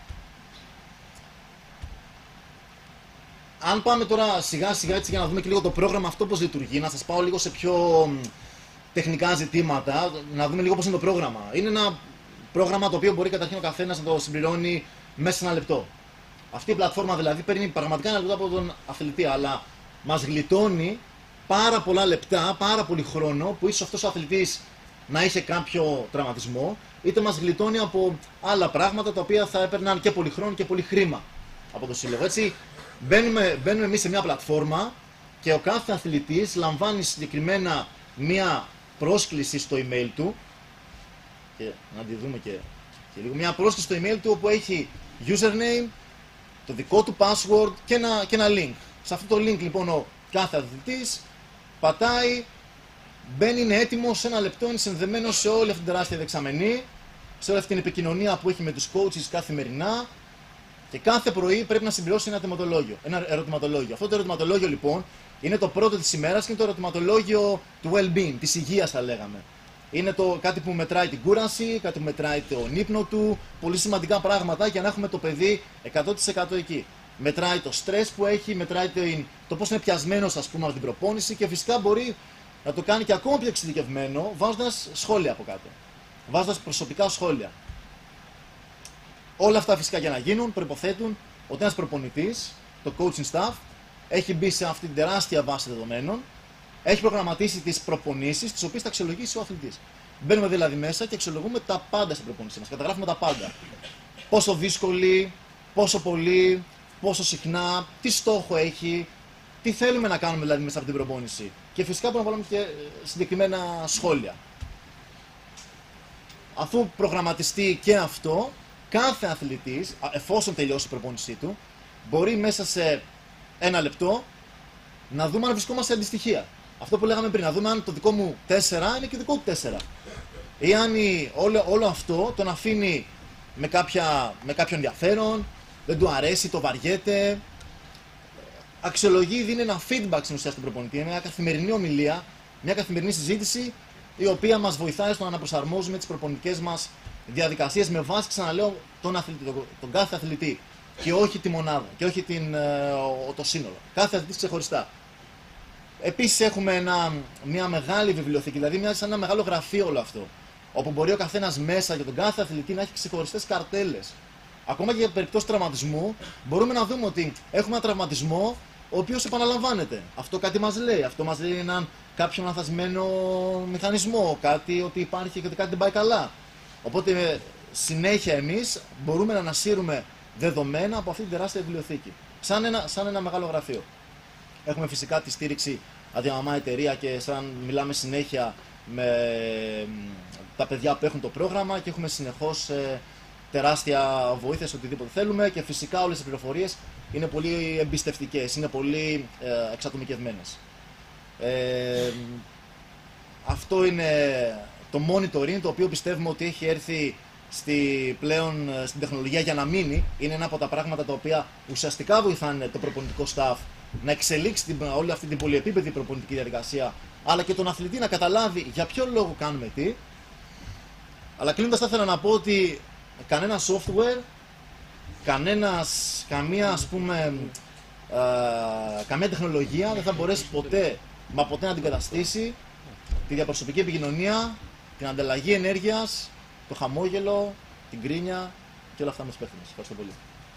Αν πάμε τώρα σιγά σιγά έτσι για να δούμε και λίγο το πρόγραμμα αυτό πώς λειτουργεί, να σας πάω λίγο σε πιο τεχνικά ζητήματα, να δούμε λίγο πώς είναι το πρόγραμμα. Είναι ένα πρόγραμμα το οποίο μπορεί καταρχήν ο καθένας να το συμπληρώνει μέσα σε ένα λεπτό. Αυτή η πλατφόρμα δηλαδή παίρνει πραγματικά ένα λεπτό από τον αθλητή, αλλά μας γλιτώνει πάρα πολλά λεπτά, πάρα πολύ χρόνο που ίσως αυτός ο αθλητής να είχε κάποιο τραυματισμό, είτε μας γλιτώνει από άλλα πράγματα τα οποία θα έπαιρναν και πολύ χρόνο και πολύ χρήμα από το σύλλογο. Έτσι, μπαίνουμε εμείς σε μια πλατφόρμα και ο κάθε αθλητής λαμβάνει συγκεκριμένα μια πρόσκληση στο email του, και να τη δούμε και λίγο, μια πρόσκληση στο email του όπου έχει username, το δικό του password και ένα link. Σε αυτό το link λοιπόν ο κάθε αθλητής πατάει, μπαίνει, είναι έτοιμο, σε 1 λεπτό είναι συνδεμένος σε όλη αυτή την τεράστια δεξαμενή, σε όλη αυτή την επικοινωνία που έχει με τους coaches καθημερινά, και κάθε πρωί πρέπει να συμπληρώσει ένα ερωτηματολόγιο. Αυτό το ερωτηματολόγιο λοιπόν είναι το πρώτο της ημέρας και είναι το ερωτηματολόγιο του well-being, της υγείας θα λέγαμε. Είναι κάτι που μετράει την κούραση, κάτι που μετράει τον ύπνο του, πολύ σημαντικά πράγματα για να έχουμε το παιδί 100% εκεί. Μετράει το στρες που έχει, μετράει το πώς είναι πιασμένος, ας πούμε, από την προπόνηση, και φυσικά μπορεί να το κάνει και ακόμα πιο εξειδικευμένο βάζοντας σχόλια από κάτω. Βάζοντας προσωπικά σχόλια. Όλα αυτά φυσικά για να γίνουν προϋποθέτουν ότι ένας προπονητής, το coaching staff, έχει μπει σε αυτή την τεράστια βάση δεδομένων, έχει προγραμματίσει τις προπονήσεις, τις οποίες θα αξιολογήσει ο αθλητής. Μπαίνουμε δηλαδή μέσα και αξιολογούμε τα πάντα στην προπονήση μας. Καταγράφουμε τα πάντα. Πόσο δύσκολη, πόσο πολύ, πόσο συχνά, τι στόχο έχει, τι θέλουμε να κάνουμε δηλαδή μέσα από την προπόνηση. Και φυσικά μπορούμε να βάλουμε και συγκεκριμένα σχόλια. Αφού προγραμματιστεί και αυτό, κάθε αθλητής, εφόσον τελειώσει η προπόνησή του, μπορεί μέσα σε 1 λεπτό να δούμε αν βρισκόμαστε σε αντιστοιχεία. Αυτό που λέγαμε πριν, να δούμε αν το δικό μου 4 είναι και το δικό του 4. Ή αν όλο αυτό τον αφήνει με κάποιο ενδιαφέρον, δεν του αρέσει, το βαριέται. Αξιολογεί, δίνει ένα feedback στην ουσία στον προπονητή, μια καθημερινή ομιλία, μια καθημερινή συζήτηση, η οποία μας βοηθάει στο να αναπροσαρμόζουμε τις προπονητικές μας διαδικασίες με βάση, ξαναλέω, τον κάθε αθλητή. Και όχι τη μονάδα, και όχι το σύνολο. Κάθε αθλητής ξεχωριστά. Επίσης έχουμε μια μεγάλη βιβλιοθήκη, δηλαδή σαν ένα μεγάλο γραφείο όλο αυτό. Όπου μπορεί ο καθένας μέσα για τον κάθε αθλητή να έχει ξεχωριστές καρτέλες. Ακόμα και για περιπτώσεις τραυματισμού, μπορούμε να δούμε ότι έχουμε ένα τραυματισμό ο οποίος επαναλαμβάνεται. Αυτό κάτι μας λέει. Αυτό μας λέει κάποιον λανθασμένο μηχανισμό, κάτι ότι υπάρχει και ότι κάτι δεν πάει καλά. Οπότε συνέχεια εμείς μπορούμε να ανασύρουμε δεδομένα από αυτή την τεράστια βιβλιοθήκη. Σαν ένα μεγάλο γραφείο. Έχουμε φυσικά τη στήριξη αδιαμαμά εταιρεία και μιλάμε συνέχεια με τα παιδιά που έχουν το πρόγραμμα και έχουμε συνεχώς τεράστια βοήθεια σε οτιδήποτε θέλουμε, και φυσικά όλες οι πληροφορίες είναι πολύ εμπιστευτικές, είναι πολύ εξατομικευμένες. Αυτό είναι το monitoring, το οποίο πιστεύουμε ότι έχει έρθει πλέον στην τεχνολογία για να μείνει. Είναι ένα από τα πράγματα τα οποία ουσιαστικά βοηθάνε το προπονητικό staff να εξελίξει όλη αυτή την πολυεπίπεδη προπονητική διαδικασία, αλλά και τον αθλητή να καταλάβει για ποιο λόγο κάνουμε τι. Αλλά κλείνοντας, θα ήθελα να πω ότι κανένα software, καμία τεχνολογία δεν θα μπορέσει ποτέ να αντικαταστήσει τη διαπροσωπική επικοινωνία, την ανταλλαγή ενέργειας, το χαμόγελο, την κρίνια και όλα αυτά με τους υπεύθυνους. Ευχαριστώ πολύ.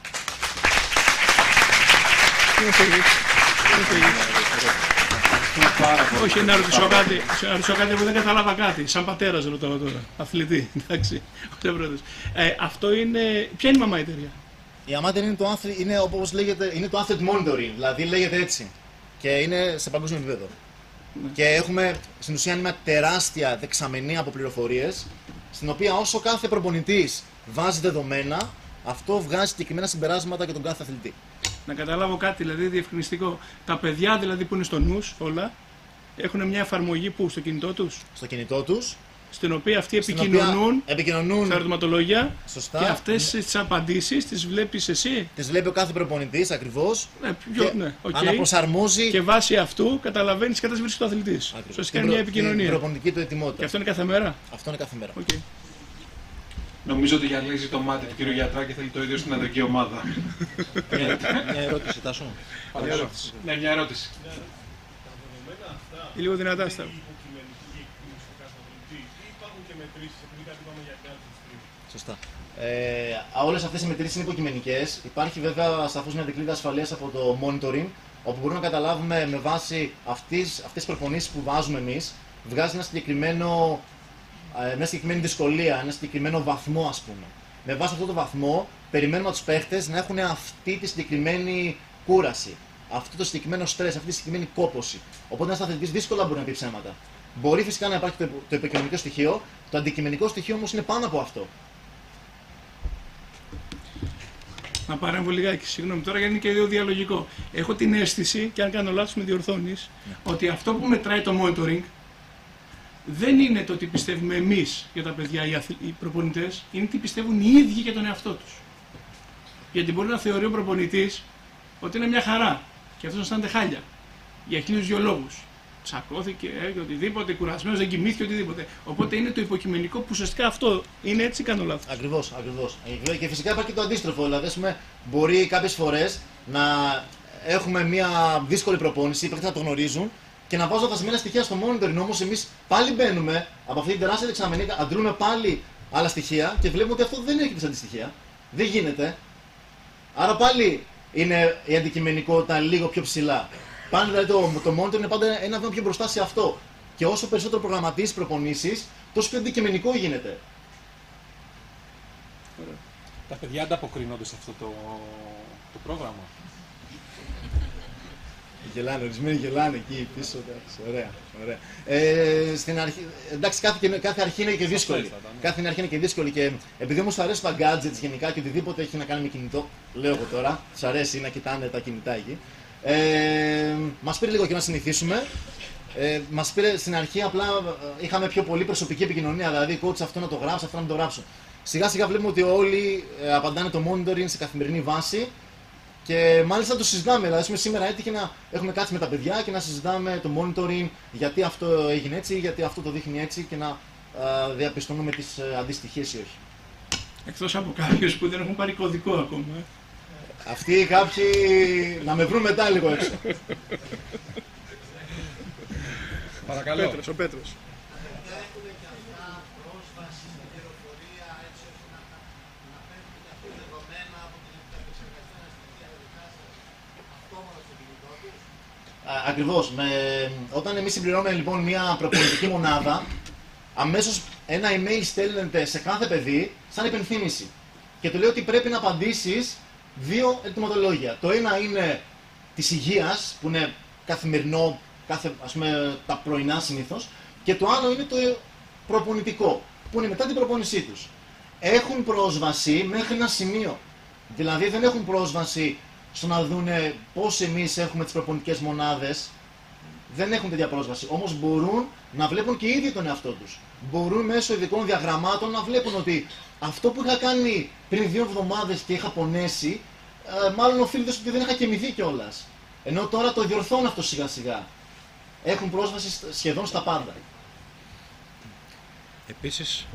Όχι, να ρωτήσω κάτι που δεν κατάλαβα κάτι. Σαν πατέρας ρωτάω τώρα. Αθλητή, εντάξει. Αυτό είναι. Ποια είναι η μαμά εταιρεία? Η Amateur είναι όπως λέγεται, είναι το Athlete Monitoring, δηλαδή λέγεται έτσι. Και είναι σε παγκόσμιο επίπεδο. Ναι. Και έχουμε στην ουσία μια τεράστια δεξαμενή από πληροφορίες, στην οποία όσο κάθε προπονητής βάζει δεδομένα, αυτό βγάζει συγκεκριμένα συμπεράσματα για τον κάθε αθλητή. Να καταλάβω κάτι δηλαδή διευκρινιστικό. Τα παιδιά δηλαδή που είναι στο νους όλα, έχουν μια εφαρμογή που στο κινητό τους. Στο κινητό τους. Στην οποία αυτοί επικοινωνούν τα ερωτηματολόγια. Σωστά. Και αυτές τις απαντήσεις τις βλέπεις εσύ. Τις βλέπει ο κάθε προπονητής ακριβώς. Okay. Αναπροσαρμόζει. Και βάσει αυτού καταλαβαίνεις τι κατάσταση βρίσκεται ο αθλητής. Ουσιαστικά είναι μια επικοινωνία. Την προπονητική του ετοιμότητα. Και αυτό είναι κάθε μέρα. Αυτό είναι κάθε μέρα. Okay. Νομίζω ότι γυαλίζει το μάτι του κύριου γιατρά και θέλει το ίδιο στην αντρική ομάδα. Μια ερώτηση, Τάσο. Ναι, μια ερώτηση. Ή λίγο δυνατά στα. Σωστά. Όλες αυτές οι μετρήσεις είναι υποκειμενικές. Υπάρχει βέβαια σαφώς μια δικλείδα ασφαλείας από το monitoring, όπου μπορούμε να καταλάβουμε με βάση αυτές τις προπονήσεις που βάζουμε εμείς, βγάζει ένα συγκεκριμένο μια συγκεκριμένη δυσκολία, ένα συγκεκριμένο βαθμό, ας πούμε. Με βάση αυτό το βαθμό, περιμένουμε τους παίχτες να έχουν αυτή τη συγκεκριμένη κούραση, αυτό το συγκεκριμένο στρες, αυτή τη συγκεκριμένη κόπωση. Οπότε ένας αθλητής δύσκολα μπορεί να πει ψέματα. Μπορεί φυσικά να υπάρχει το υποκειμενικό στοιχείο, το αντικειμενικό στοιχείο όμως είναι πάνω από αυτό. Να παρέμβω λιγάκι, συγγνώμη τώρα, γιατί είναι και δύο διαλογικό. Έχω την αίσθηση, και αν κάνω λάθος με διορθώνεις, ότι αυτό που μετράει το monitoring δεν είναι το τι πιστεύουμε εμείς για τα παιδιά, οι προπονητές, είναι τι πιστεύουν οι ίδιοι για τον εαυτό τους. Γιατί μπορεί να θεωρεί ο προπονητής ότι είναι μια χαρά και αυτός να αισθάνεται χάλια για 1002 λόγους. Τσακώθηκε και οτιδήποτε, κουρασμένος, δεν κοιμήθηκε, οτιδήποτε. Οπότε είναι το υποκειμενικό που ουσιαστικά αυτό είναι, έτσι ή κάνω λάθος? Ακριβώς. Και φυσικά υπάρχει και το αντίστροφο. Δηλαδή, μπορεί κάποιες φορές να έχουμε μια δύσκολη προπόνηση, οι παίκτες να το γνωρίζουν και να βάζουν βασισμένα στοιχεία στο monitoring. Όμως εμείς πάλι μπαίνουμε από αυτή την τεράστια δεξαμενή, αντρούμε πάλι άλλα στοιχεία και βλέπουμε ότι αυτό δεν έχει τις αντιστοιχεία. Δεν γίνεται. Άρα πάλι είναι η αντικειμενικότητα λίγο πιο ψηλά. Πάνε δηλαδή το monitor είναι πάντα ένα βήμα πιο μπροστά σε αυτό. Και όσο περισσότερο προγραμματίζεις προπονήσεις, τόσο πιο αντικειμενικό γίνεται. Τα παιδιά ανταποκρίνονται σε αυτό το πρόγραμμα. Γελάνε, ορισμένοι γελάνε εκεί πίσω. Ωραία. Στην αρχή, εντάξει, κάθε αρχή είναι και δύσκολη. Κάθε αρχή είναι και δύσκολη και επειδή όμως σου αρέσουν τα gadgets γενικά και οτιδήποτε έχει να κάνει με κινητό, λέω εγώ τώρα, τους αρέσει να κοιτάνε τα κινητά εκεί. Μας πήρε λίγο καιρό να συνηθίσουμε. Μας πήρε στην αρχή, απλά είχαμε πιο πολύ προσωπική επικοινωνία. Δηλαδή, coach αυτό να το γράψω, αυτό να το γράψω. Σιγά σιγά βλέπουμε ότι όλοι απαντάνε το monitoring σε καθημερινή βάση και μάλιστα το συζητάμε. Δηλαδή, σήμερα έτυχε να έχουμε κάτσει με τα παιδιά και να συζητάμε το monitoring, γιατί αυτό έγινε έτσι, γιατί αυτό το δείχνει έτσι και να διαπιστώνουμε τις αντιστοιχίες ή όχι. Εκτός από κάποιους που δεν έχουν πάρει κωδικό ακόμα. Αυτοί κάποιοι να με βρουν μετά λίγο έξω. Παρακαλώ. Ο Πέτρος. Ακριβώς. Όταν εμείς συμπληρώνουμε λοιπόν μια προπονητική μονάδα, αμέσως ένα email στέλνεται σε κάθε παιδί σαν υπενθύμηση. Και του λέει ότι πρέπει να απαντήσεις δύο ερωτηματολόγια. Το ένα είναι της υγείας, που είναι καθημερινό, ας πούμε, τα πρωινά συνήθως, και το άλλο είναι το προπονητικό, που είναι μετά την προπόνησή τους. Έχουν πρόσβαση μέχρι ένα σημείο. Δηλαδή δεν έχουν πρόσβαση στο να δουν πώς εμείς έχουμε τις προπονητικές μονάδες. Δεν έχουν τέτοια πρόσβαση. Όμως μπορούν να βλέπουν και οι ίδιοι τον εαυτό τους. Μπορούν μέσω ειδικών διαγραμμάτων να βλέπουν ότι αυτό που είχα κάνει πριν 2 εβδομάδες και είχα πονέσει, μάλλον οφείλεται ότι δεν είχα κοιμηθεί κιόλας. Ενώ τώρα το διορθώνω αυτό σιγά σιγά. Έχουν πρόσβαση σχεδόν στα πάντα. Επίσης,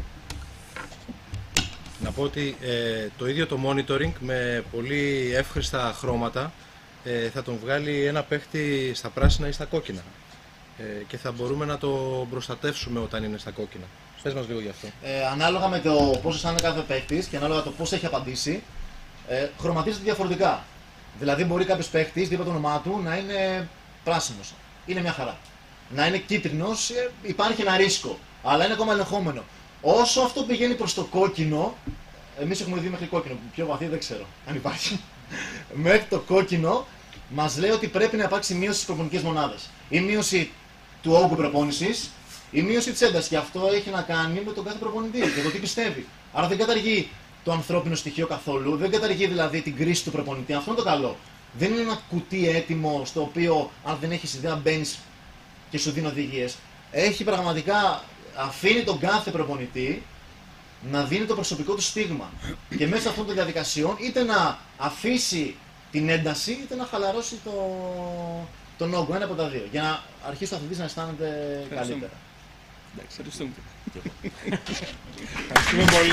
να πω ότι το ίδιο το monitoring με πολύ εύχριστα χρώματα θα τον βγάλει ένα παίχτη στα πράσινα ή στα κόκκινα και θα μπορούμε να το προστατεύσουμε όταν είναι στα κόκκινα. Πες μας λίγο γι' αυτό. Ανάλογα με το πώς αισθάνεται κάθε παίχτης και ανάλογα το πώς έχει απαντήσει, χρωματίζεται διαφορετικά. Δηλαδή μπορεί κάποιος παίχτης δίπλα το όνομά του να είναι πράσινος. Είναι μια χαρά. Να είναι κίτρινος, υπάρχει ένα ρίσκο, αλλά είναι ακόμα ελεγχόμενο. Όσο αυτό πηγαίνει προς το κόκκινο, εμείς έχουμε δει μέχρι κόκκινο, πιο βαθύ δεν ξέρω αν υπάρχει. Μέχρι το κόκκινο μας λέει ότι πρέπει να υπάρξει μείωση στις προπονητικές μονάδες. Η μείωση του όγκου προπόνησης, η μείωση της έντασης. Και αυτό έχει να κάνει με τον κάθε προπονητή και το τι πιστεύει. Άρα δεν καταργεί το ανθρώπινο στοιχείο καθόλου, δεν καταργεί δηλαδή την κρίση του προπονητή. Αυτό είναι το καλό. Δεν είναι ένα κουτί έτοιμο στο οποίο αν δεν έχεις ιδέα μπαίνεις και σου δίνει οδηγίες. Έχει πραγματικά, αφήνει τον κάθε προπονητή να δίνει το προσωπικό του στίγμα. Και μέσα αυτών των διαδικασιών είτε να αφήσει την ένταση είτε να χαλαρώσει τον όγκο. Ένα από τα δύο. Για να αρχίσει ο αθλητής να αισθάνεται καλύτερα. Εντάξει, ευχαριστούμε. Ευχαριστούμε πολύ.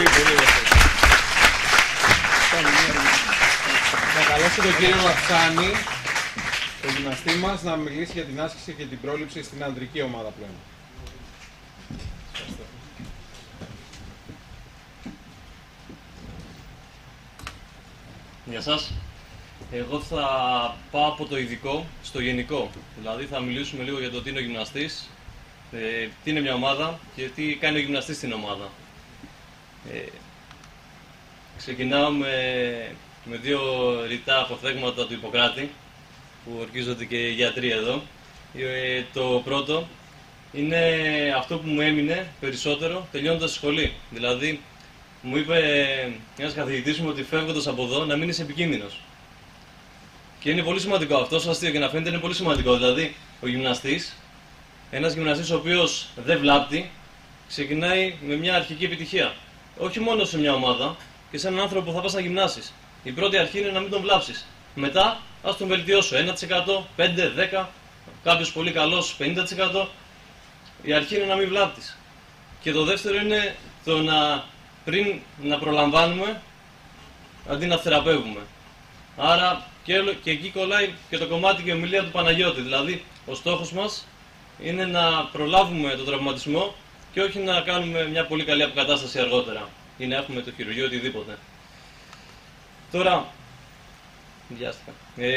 Θα καλέσω τον κύριο Λαψάνη, τον γυμναστή μας, να μιλήσει για την άσκηση και την πρόληψη στην ανδρική ομάδα πλέον. Γεια σας. Εγώ θα πάω από το ειδικό στο γενικό. Δηλαδή θα μιλήσουμε λίγο για το τι είναι ο γυμναστής, Τι είναι μια ομάδα και τι κάνει ο γυμναστής στην ομάδα. Ξεκινάω με δύο ρητά αποφθέγματα του Ιπποκράτη, που ορκίζονται και οι γιατροί εδώ. Το πρώτο είναι αυτό που μου έμεινε περισσότερο τελειώνοντας τη σχολή. Δηλαδή, μου είπε ένας καθηγητής μου ότι φεύγοντας από εδώ να μην είσαι επικίνδυνος. Και είναι πολύ σημαντικό αυτό, όσο αστείο και να φαίνεται, είναι πολύ σημαντικό. Δηλαδή, ο γυμναστής, ένας γυμναστής ο οποίος δεν βλάπτει, ξεκινάει με μια αρχική επιτυχία. Όχι μόνο σε μια ομάδα, και σε έναν άνθρωπο που θα πας να γυμνάσεις. Η πρώτη αρχή είναι να μην τον βλάψεις. Μετά, ας τον βελτιώσω 1%, 5%, 10%, κάποιος πολύ καλός 50%. Η αρχή είναι να μην βλάπτεις. Και το δεύτερο είναι το πριν να προλαμβάνουμε, αντί να θεραπεύουμε. Άρα και εκεί κολλάει και το κομμάτι και η ομιλία του Παναγιώτη. Δηλαδή, ο στόχος μας είναι να προλάβουμε τον τραυματισμό και όχι να κάνουμε μια πολύ καλή αποκατάσταση αργότερα ή να έχουμε το χειρουργείο οτιδήποτε. Τώρα, βιάστηκα.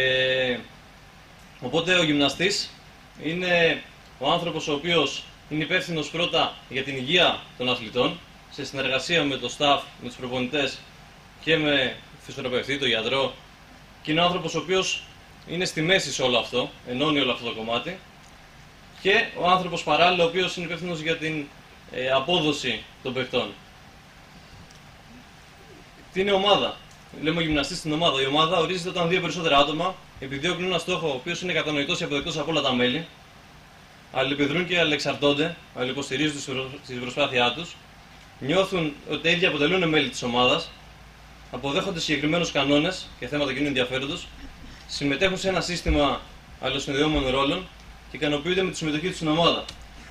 Οπότε ο γυμναστής είναι ο άνθρωπος ο οποίος είναι υπεύθυνος πρώτα για την υγεία των αθλητών, σε συνεργασία με το staff, με τους προπονητές και με φυσιοθεραπευτή, τον γιατρό, και είναι ο άνθρωπος ο οποίος είναι στη μέση σε όλο αυτό, ενώνει όλο αυτό το κομμάτι, και ο άνθρωπος παράλληλα ο οποίος είναι υπεύθυνος για την απόδοση των παιχτών. Τι είναι ομάδα? Λέμε ο γυμναστής στην ομάδα. Η ομάδα ορίζεται όταν δύο περισσότερα άτομα επιδιώκουν ένα στόχο ο οποίος είναι κατανοητός και αποδεκτός από όλα τα μέλη, αλληλεπιδρούν και αλληλεξαρτώνται, αλληλοποστηρίζονται στη προσπάθειά τους, νιώθουν ότι τα ίδια αποτελούν μέλη της ομάδας, αποδέχονται συγκεκριμένους κανόνες και θέματα κοινού ενδιαφέροντος, συμμετέχουν σε ένα σύστημα αλληλοσυνδεόμενων ρόλων και ικανοποιούνται με τη συμμετοχή τους στην ομάδα.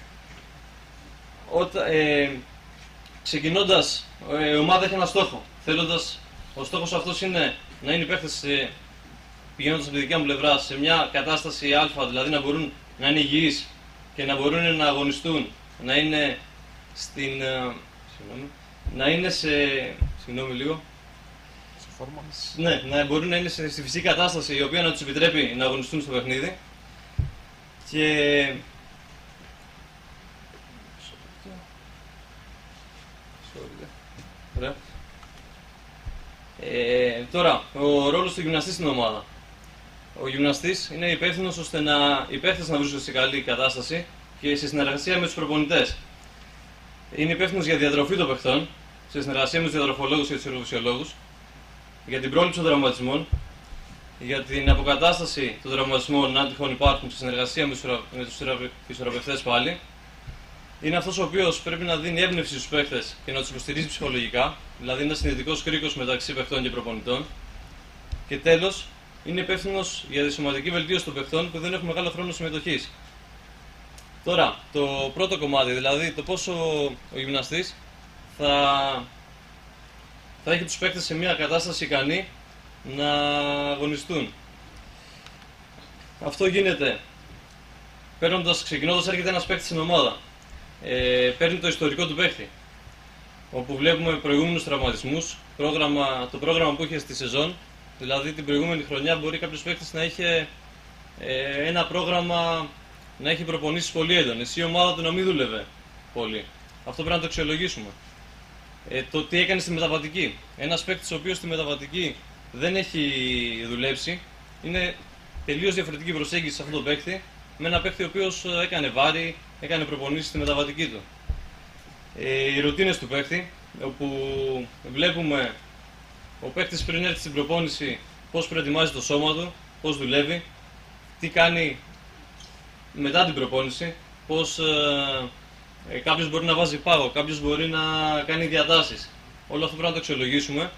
Ξεκινώντας, η ομάδα έχει ένα στόχο. Ο στόχος αυτός είναι να είναι οι παίκτες, πηγαίνοντας από τη δικιά μου πλευρά, σε μια κατάσταση α, δηλαδή να μπορούν να είναι υγιείς και να μπορούν να αγωνιστούν, να είναι Ναι, να μπορούν να είναι στη φυσική κατάσταση η οποία να τους επιτρέπει να αγωνιστούν στο παιχνίδι. Και τώρα, ο ρόλος του γυμναστή στην ομάδα. Ο γυμναστής είναι υπεύθυνος ώστε οι παίκτες να βρίσκονται σε καλή κατάσταση και σε συνεργασία με τους προπονητές. Είναι υπεύθυνος για διατροφή των παιχτών, σε συνεργασία με τους διατροφολόγους και τους εργοφυσιολόγους, για την πρόληψη των τραυματισμών, για την αποκατάσταση των τραυματισμών, αν τυχόν υπάρχουν, σε συνεργασία με τους φυσιοθεραπευτές πάλι. Είναι αυτός ο οποίος πρέπει να δίνει έμπνευση στους παίκτες και να τους υποστηρίζει ψυχολογικά, δηλαδή ένα συνειδητικός κρίκος μεταξύ παιχτών και προπονητών. Και τέλος, είναι υπεύθυνος για τη σωματική βελτίωση των παιχτών που δεν έχουν μεγάλο χρόνο συμμετοχής. Τώρα, το πρώτο κομμάτι, δηλαδή το πόσο ο γυμναστής θα έχει τους παίκτες σε μια κατάσταση ικανή να αγωνιστούν. Αυτό γίνεται ξεκινώντας έρχεται ένας παίκτης στην ομάδα. Παίρνει το ιστορικό του παίκτη, όπου βλέπουμε προηγούμενους τραυματισμούς, το πρόγραμμα που είχε στη σεζόν, δηλαδή την προηγούμενη χρονιά μπορεί κάποιος παίκτης να είχε ένα πρόγραμμα, να έχει προπονήσεις πολύ έντονες, η ομάδα του να μην δούλευε πολύ. Αυτό πρέπει να το αξιολογήσουμε. Το τι έκανε στη μεταβατική. Ένας παίκτης ο οποίος στη μεταβατική δεν έχει δουλέψει, είναι τελείως διαφορετική προσέγγιση σε αυτό το παίκτη με ένα παίκτη ο οποίος έκανε βάρη, έκανε προπονήσεις στη μεταβατική του. Οι ρουτίνες του παίκτη, όπου βλέπουμε ο παίκτης πριν έρθει στην προπόνηση πώς προετοιμάζει το σώμα του, πώς δουλεύει, τι κάνει μετά την προπόνηση, πώς κάποιος μπορεί να βάζει πάγο, κάποιος μπορεί να κάνει διατάσεις. Όλο αυτό πρέπει να το αξιολογήσουμε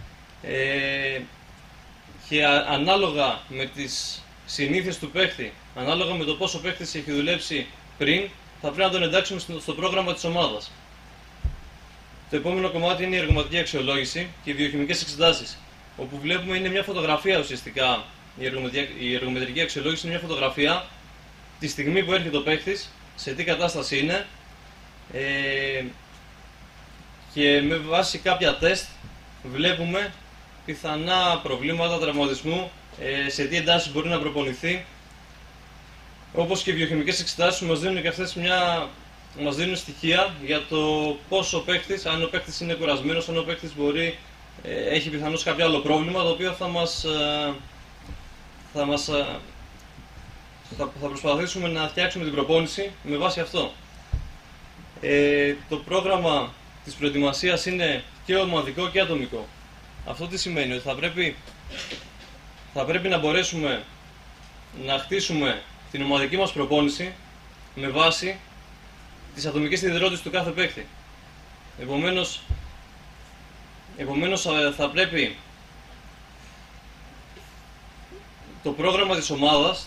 και ανάλογα με τις συνήθειες του παίκτη, ανάλογα με το πόσο ο παίκτης έχει δουλέψει πριν, θα πρέπει να τον εντάξουμε στο πρόγραμμα της ομάδας. Το επόμενο κομμάτι είναι η εργοματική αξιολόγηση και οι βιοχημικές εξετάσεις, όπου βλέπουμε είναι μια φωτογραφία ουσιαστικά. Η εργομετρική αξιολόγηση είναι μια φωτογραφία τη στιγμή που έρχεται ο παίκτης, σε τι κατάσταση είναι και με βάση κάποια τεστ βλέπουμε πιθανά προβλήματα τραυματισμού, σε τι εντάσεις μπορεί να προπονηθεί όπως και οι βιοχημικές εξετάσεις μας δίνουν και αυτές μας δίνουν στοιχεία για το πόσο ο παίκτης, αν ο παίκτης είναι κουρασμένος, αν ο παίκτης έχει πιθανώς κάποιο άλλο πρόβλημα, το οποίο θα προσπαθήσουμε να φτιάξουμε την προπόνηση με βάση αυτό. Το πρόγραμμα της προετοιμασίας είναι και ομαδικό και ατομικό. Αυτό τι σημαίνει? Ότι θα πρέπει να μπορέσουμε να χτίσουμε την ομαδική μας προπόνηση με βάση τις ατομικές ιδιαιτερότητες του κάθε παίκτη. Επομένως θα πρέπει το πρόγραμμα της ομάδας,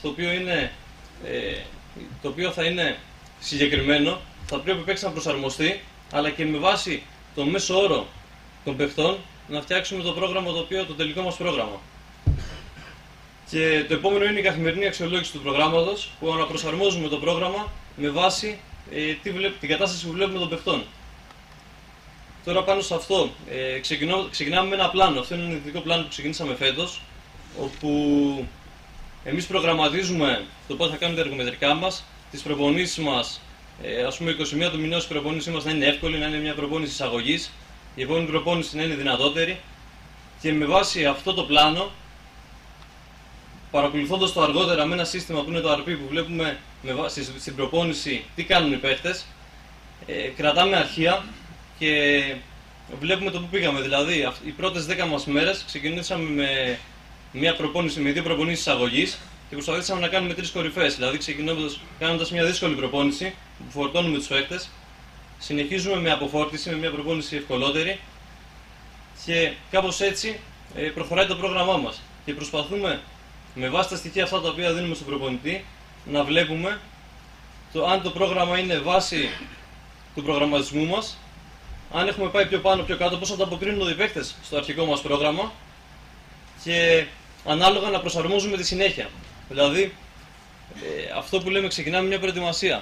το οποίο θα είναι συγκεκριμένο, θα πρέπει ο παίκτης να προσαρμοστεί, αλλά και με βάση το μέσο όρο των παιχτών να φτιάξουμε το πρόγραμμα, το τελικό μας πρόγραμμα. Και το επόμενο είναι η καθημερινή αξιολόγηση του προγράμματος, που αναπροσαρμόζουμε το πρόγραμμα με βάση την κατάσταση που βλέπουμε των παιχτών. Τώρα πάνω σε αυτό, ξεκινάμε με ένα πλάνο. Αυτό είναι ένα ειδικό πλάνο που ξεκινήσαμε φέτος, όπου εμείς προγραμματίζουμε το πότε θα κάνουμε τα εργομετρικά μας, τις προπονήσεις μας. Ας πούμε, 21 του μηνός η προπόνησή μας να είναι εύκολη, να είναι μια προπόνηση εισαγωγής, η επόμενη προπόνηση να είναι δυνατότερη, και με βάση αυτό το πλάνο, παρακολουθώντας το αργότερα με ένα σύστημα που είναι το RP, που βλέπουμε στην προπόνηση τι κάνουν οι παίχτες, κρατάμε αρχεία και βλέπουμε το που πήγαμε. Δηλαδή, οι πρώτες 10 μας μέρες ξεκινήσαμε με δύο προπονήσεις εισαγωγής και προσπαθήσαμε να κάνουμε 3 κορυφές. Δηλαδή, κάνοντας μια δύσκολη προπόνηση που φορτώνουμε τους παίχτες, συνεχίζουμε με αποφόρτιση, με μια προπόνηση ευκολότερη, και κάπως έτσι προχωράει το πρόγραμμά μας. Και προσπαθούμε με βάση τα στοιχεία αυτά τα οποία δίνουμε στον προπονητή να βλέπουμε αν το πρόγραμμα είναι βάση του προγραμματισμού μας, αν έχουμε πάει πιο πάνω πιο κάτω, πώς ανταποκρίνονται οι παίκτες στο αρχικό μας πρόγραμμα, και ανάλογα να προσαρμόζουμε τη συνέχεια. Δηλαδή, αυτό που λέμε, ξεκινάμε μια προετοιμασία.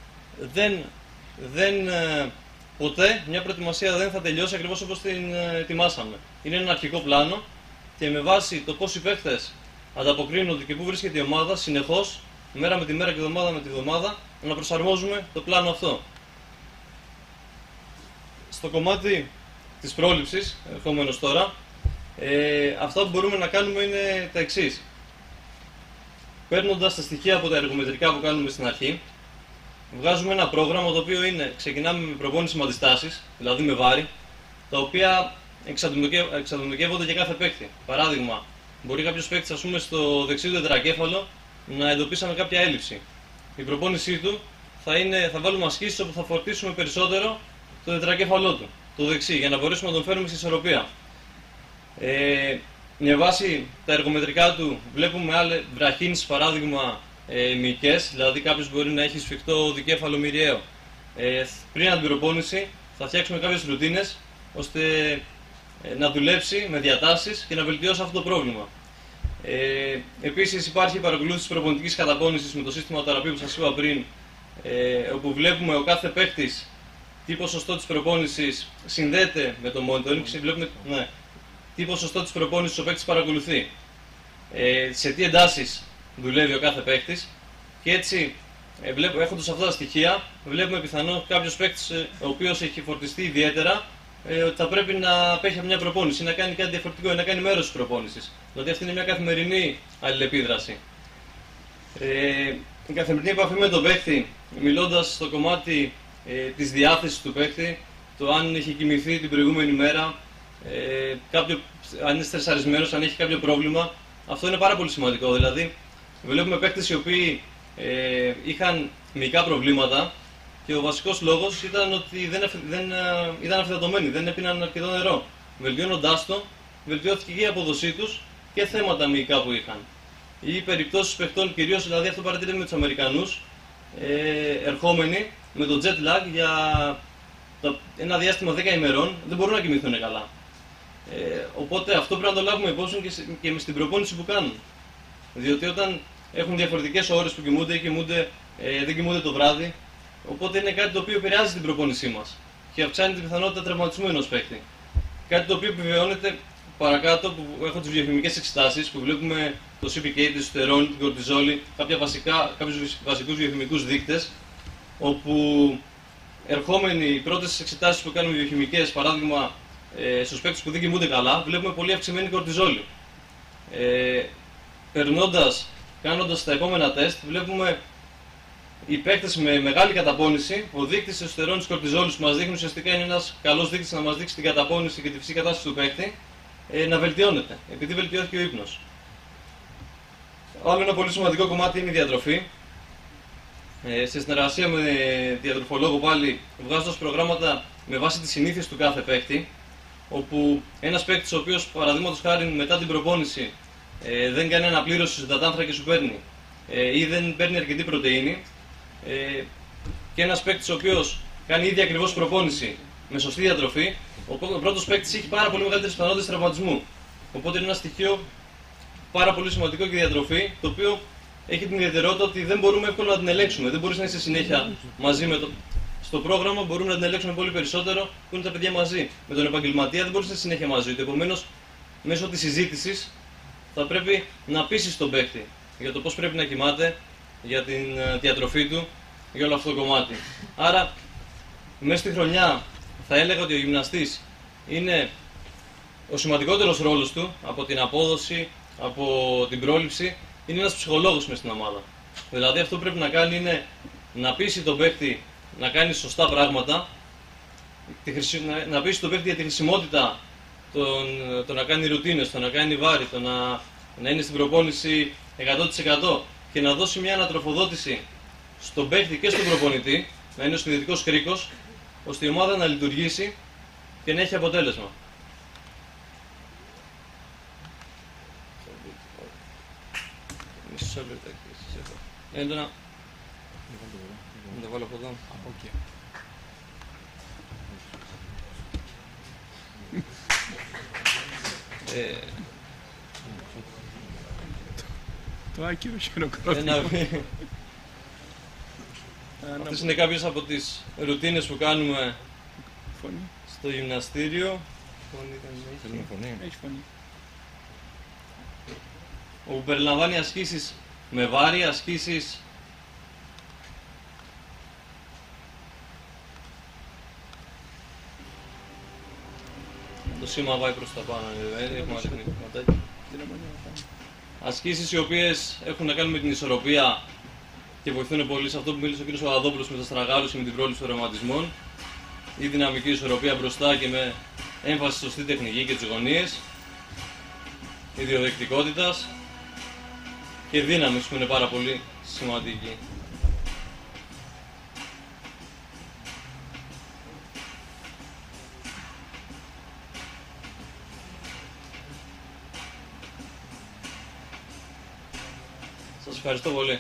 Ποτέ μια προετοιμασία δεν θα τελειώσει ακριβώς όπως την ετοιμάσαμε. Είναι ένα αρχικό πλάνο και με βάση το πώς οι παίκτες ανταποκρίνονται και πού βρίσκεται η ομάδα, συνεχώς, μέρα με τη μέρα και εβδομάδα με τη εβδομάδα, να προσαρμόζουμε το πλάνο αυτό. Στο κομμάτι της πρόληψης, ερχόμενος τώρα, αυτά που μπορούμε να κάνουμε είναι τα εξής. Παίρνοντας τα στοιχεία από τα εργομετρικά που κάνουμε στην αρχή, βγάζουμε ένα πρόγραμμα το οποίο ξεκινάμε με προπόνηση με αντιστάσεις, δηλαδή με βάρη, τα οποία εξατομικεύονται για κάθε παίκτη. Παράδειγμα, μπορεί κάποιος παίκτης, ας πούμε, στο δεξί του τετρακέφαλο να εντοπίσαμε κάποια έλλειψη. Η προπόνησή του θα βάλουμε ασκήσεις όπου θα φορτίσουμε περισσότερο το τετρακέφαλό του, το δεξί, για να μπορέσουμε να τον φέρουμε σε ισορροπία. Με βάση τα εργομετρικά του βλέπουμε βραχύνσεις, παράδειγμα, μυϊκές, δηλαδή κάποιος μπορεί να έχει σφιχτό δικέφαλο μυριαίο. Πριν από την προπόνηση θα φτιάξουμε κάποιες ρουτίνες ώστε να δουλέψει με διατάσεις και να βελτιώσει αυτό το πρόβλημα. Επίσης υπάρχει η παρακολούθηση προπονητικής καταπώνησης με το σύστημα θεραπείου που σας είπα πριν, όπου βλέπουμε ο κάθε παίκτης τι ποσοστό της προπόνησης συνδέεται με το monitoring, βλέπουμε τι ποσοστό της προπόνησης ο παίκτης παρακολουθεί, σε τι εντάσεις δουλεύει ο κάθε παίκτης, και έτσι έχοντας αυτά τα στοιχεία βλέπουμε πιθανόν κάποιος παίκτης ο οποίος έχει φορτιστεί ιδιαίτερα ότι θα πρέπει να απέχει από μια προπόνηση, να κάνει κάτι διαφορετικό ή να κάνει μέρος της προπόνησης. Δηλαδή αυτή είναι μια καθημερινή αλληλεπίδραση. Η καθημερινή επαφή με τον παίκτη, μιλώντας στο κομμάτι της διάθεσης του παίκτη, το αν έχει κοιμηθεί την προηγούμενη μέρα, αν είναι στρεσαρισμένος, αν έχει κάποιο πρόβλημα, αυτό είναι πάρα πολύ σημαντικό. Δηλαδή, βλέπουμε παίκτες οι οποίοι είχαν μυϊκά προβλήματα και ο βασικός λόγος ήταν ότι ήταν αφυδατωμένοι, δεν έπιναν αρκετό νερό. Βελτιώνοντάς το, βελτιώθηκε και η απόδοσή τους και θέματα μυϊκά που είχαν. Ή περιπτώσεις παιχτών, κυρίως δηλαδή αυτό παρατηρείται με τους Αμερικανούς, ερχόμενοι με το jet lag για ένα διάστημα 10 ημερών, δεν μπορούν να κοιμηθούν καλά. Οπότε αυτό πρέπει να το λάβουμε υπόψη και με στην προπόνηση που κάνουν. Διότι όταν έχουν διαφορετικές ώρες που κοιμούνται ή δεν κοιμούνται το βράδυ, οπότε είναι κάτι το οποίο επηρεάζει την προπόνησή μας και αυξάνει την πιθανότητα τραυματισμού ενός παίκτη. Κάτι το οποίο επιβεβαιώνεται παρακάτω που έχω τις βιοχημικές εξετάσεις που βλέπουμε το CPK, τη στερόνη, την κορτιζόλη, κάποιους βασικούς βιοχημικούς δείκτες, όπου ερχόμενοι οι πρώτες εξετάσεις που κάνουμε βιοχημικές, παράδειγμα στους παίκτες που δεν κοιμούνται καλά, βλέπουμε πολύ αυξημένη κορτιζόλη. Κάνοντας τα επόμενα τεστ, βλέπουμε οι παίκτες με μεγάλη καταπώνηση, ο δείκτης της εσωτερώνης κορτιζόλης που μας δείχνει ουσιαστικά είναι ένας καλός δείκτης να μας δείξει την καταπώνηση και τη φυσική κατάσταση του παίκτη, να βελτιώνεται, επειδή βελτιώθηκε ο ύπνος. Άλλο ένα πολύ σημαντικό κομμάτι είναι η διατροφή. Σε συνεργασία με διατροφολόγο πάλι, βγάζοντας προγράμματα με βάση τις συνήθειες του κάθε παίκτη, όπου ένας παίκτης ο οποίος παραδείγματος χάρη μετά την προπόνηση δεν κάνει αναπλήρωση στους υδατάνθρακες που παίρνει ή δεν παίρνει αρκετή πρωτεΐνη, και ένας παίκτης ο οποίος κάνει ίδια ακριβώς προπόνηση με σωστή διατροφή, ο πρώτος παίκτης έχει πάρα πολύ μεγαλύτερες πιθανότητες τραυματισμού. Οπότε είναι ένα στοιχείο πάρα πολύ σημαντικό και η διατροφή, το οποίο έχει την ιδιαιτερότητα ότι δεν μπορούμε εύκολα να την ελέγξουμε. Δεν μπορείς να είσαι συνέχεια μαζί με στο πρόγραμμα, μπορούμε να την ελέγξουμε πολύ περισσότερο που είναι τα παιδιά μαζί. Με τον επαγγελματία δεν μπορείς να είσαι συνέχεια μαζί του. Επομένως, μέσω της συζήτησης θα πρέπει να πείσεις τον παίκτη για το πώς πρέπει να κοιμάται, για την διατροφή του, για όλο αυτό το κομμάτι. Άρα, μέσα στη χρονιά θα έλεγα ότι ο γυμναστής είναι ο σημαντικότερος ρόλος του από την απόδοση, από την πρόληψη, είναι ένας ψυχολόγος μες στην ομάδα. Δηλαδή αυτό που πρέπει να κάνει είναι να πείσει τον παίκτη να κάνει σωστά πράγματα, να πείσει τον παίκτη για τη χρησιμότητα το να κάνει ρουτίνες, το να κάνει βάρη, το να είναι στην προπόνηση 100% και να δώσει μια ανατροφοδότηση στον παίκτη και στον προπονητή, να είναι ο συνειδητικός κρίκος, ώστε η ομάδα να λειτουργήσει και να έχει αποτέλεσμα. Μισό λεπτάκι, εσείς εδώ. Έντονα. Να το βάλω από εδώ. Το άκυρο χειροκρότημα. Αυτές είναι κάποιες από τις ρουτίνες που κάνουμε Φωνή. στο γυμναστήριο. Έχει φωνή. Όπου περιλαμβάνει ασκήσεις με βάρη, ασκήσεις το σήμα πάει προς τα πάνω, έχουμε αριθμητικά. Ασκήσεις οι οποίες έχουν να κάνουν με την ισορροπία και βοηθούν πολύ σε αυτό που μίλησε ο κ. Παπαδόπουλος με τα στραγάλους και με την πρόληψη των ρευματισμών. Η δυναμική ισορροπία μπροστά και με έμφαση στη σωστή τεχνική και τις γωνίες. Η διοδεκτικότητας και δύναμη που είναι πάρα πολύ σημαντική. Σας ευχαριστώ πολύ.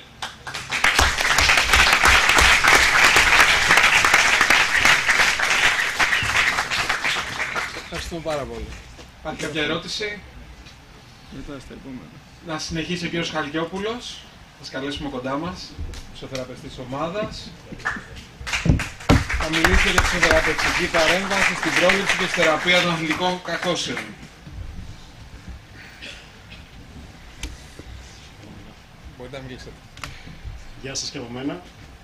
Ευχαριστούμε πάρα πολύ. Υπάρχει κάποια ερώτηση? Μετά στα επόμενα. Να συνεχίσει ο κύριος Χαλκιόπουλος. Θα σας καλέσουμε κοντά μας, φυσιοθεραπευτής της ομάδας. Θα μιλήσει για τη φυσιοθεραπευτική παρέμβαση στην πρόληψη και στη θεραπεία των αθλητικών κακώσεων. Μπορείτε να μιλήσετε. Γεια σας και από μένα.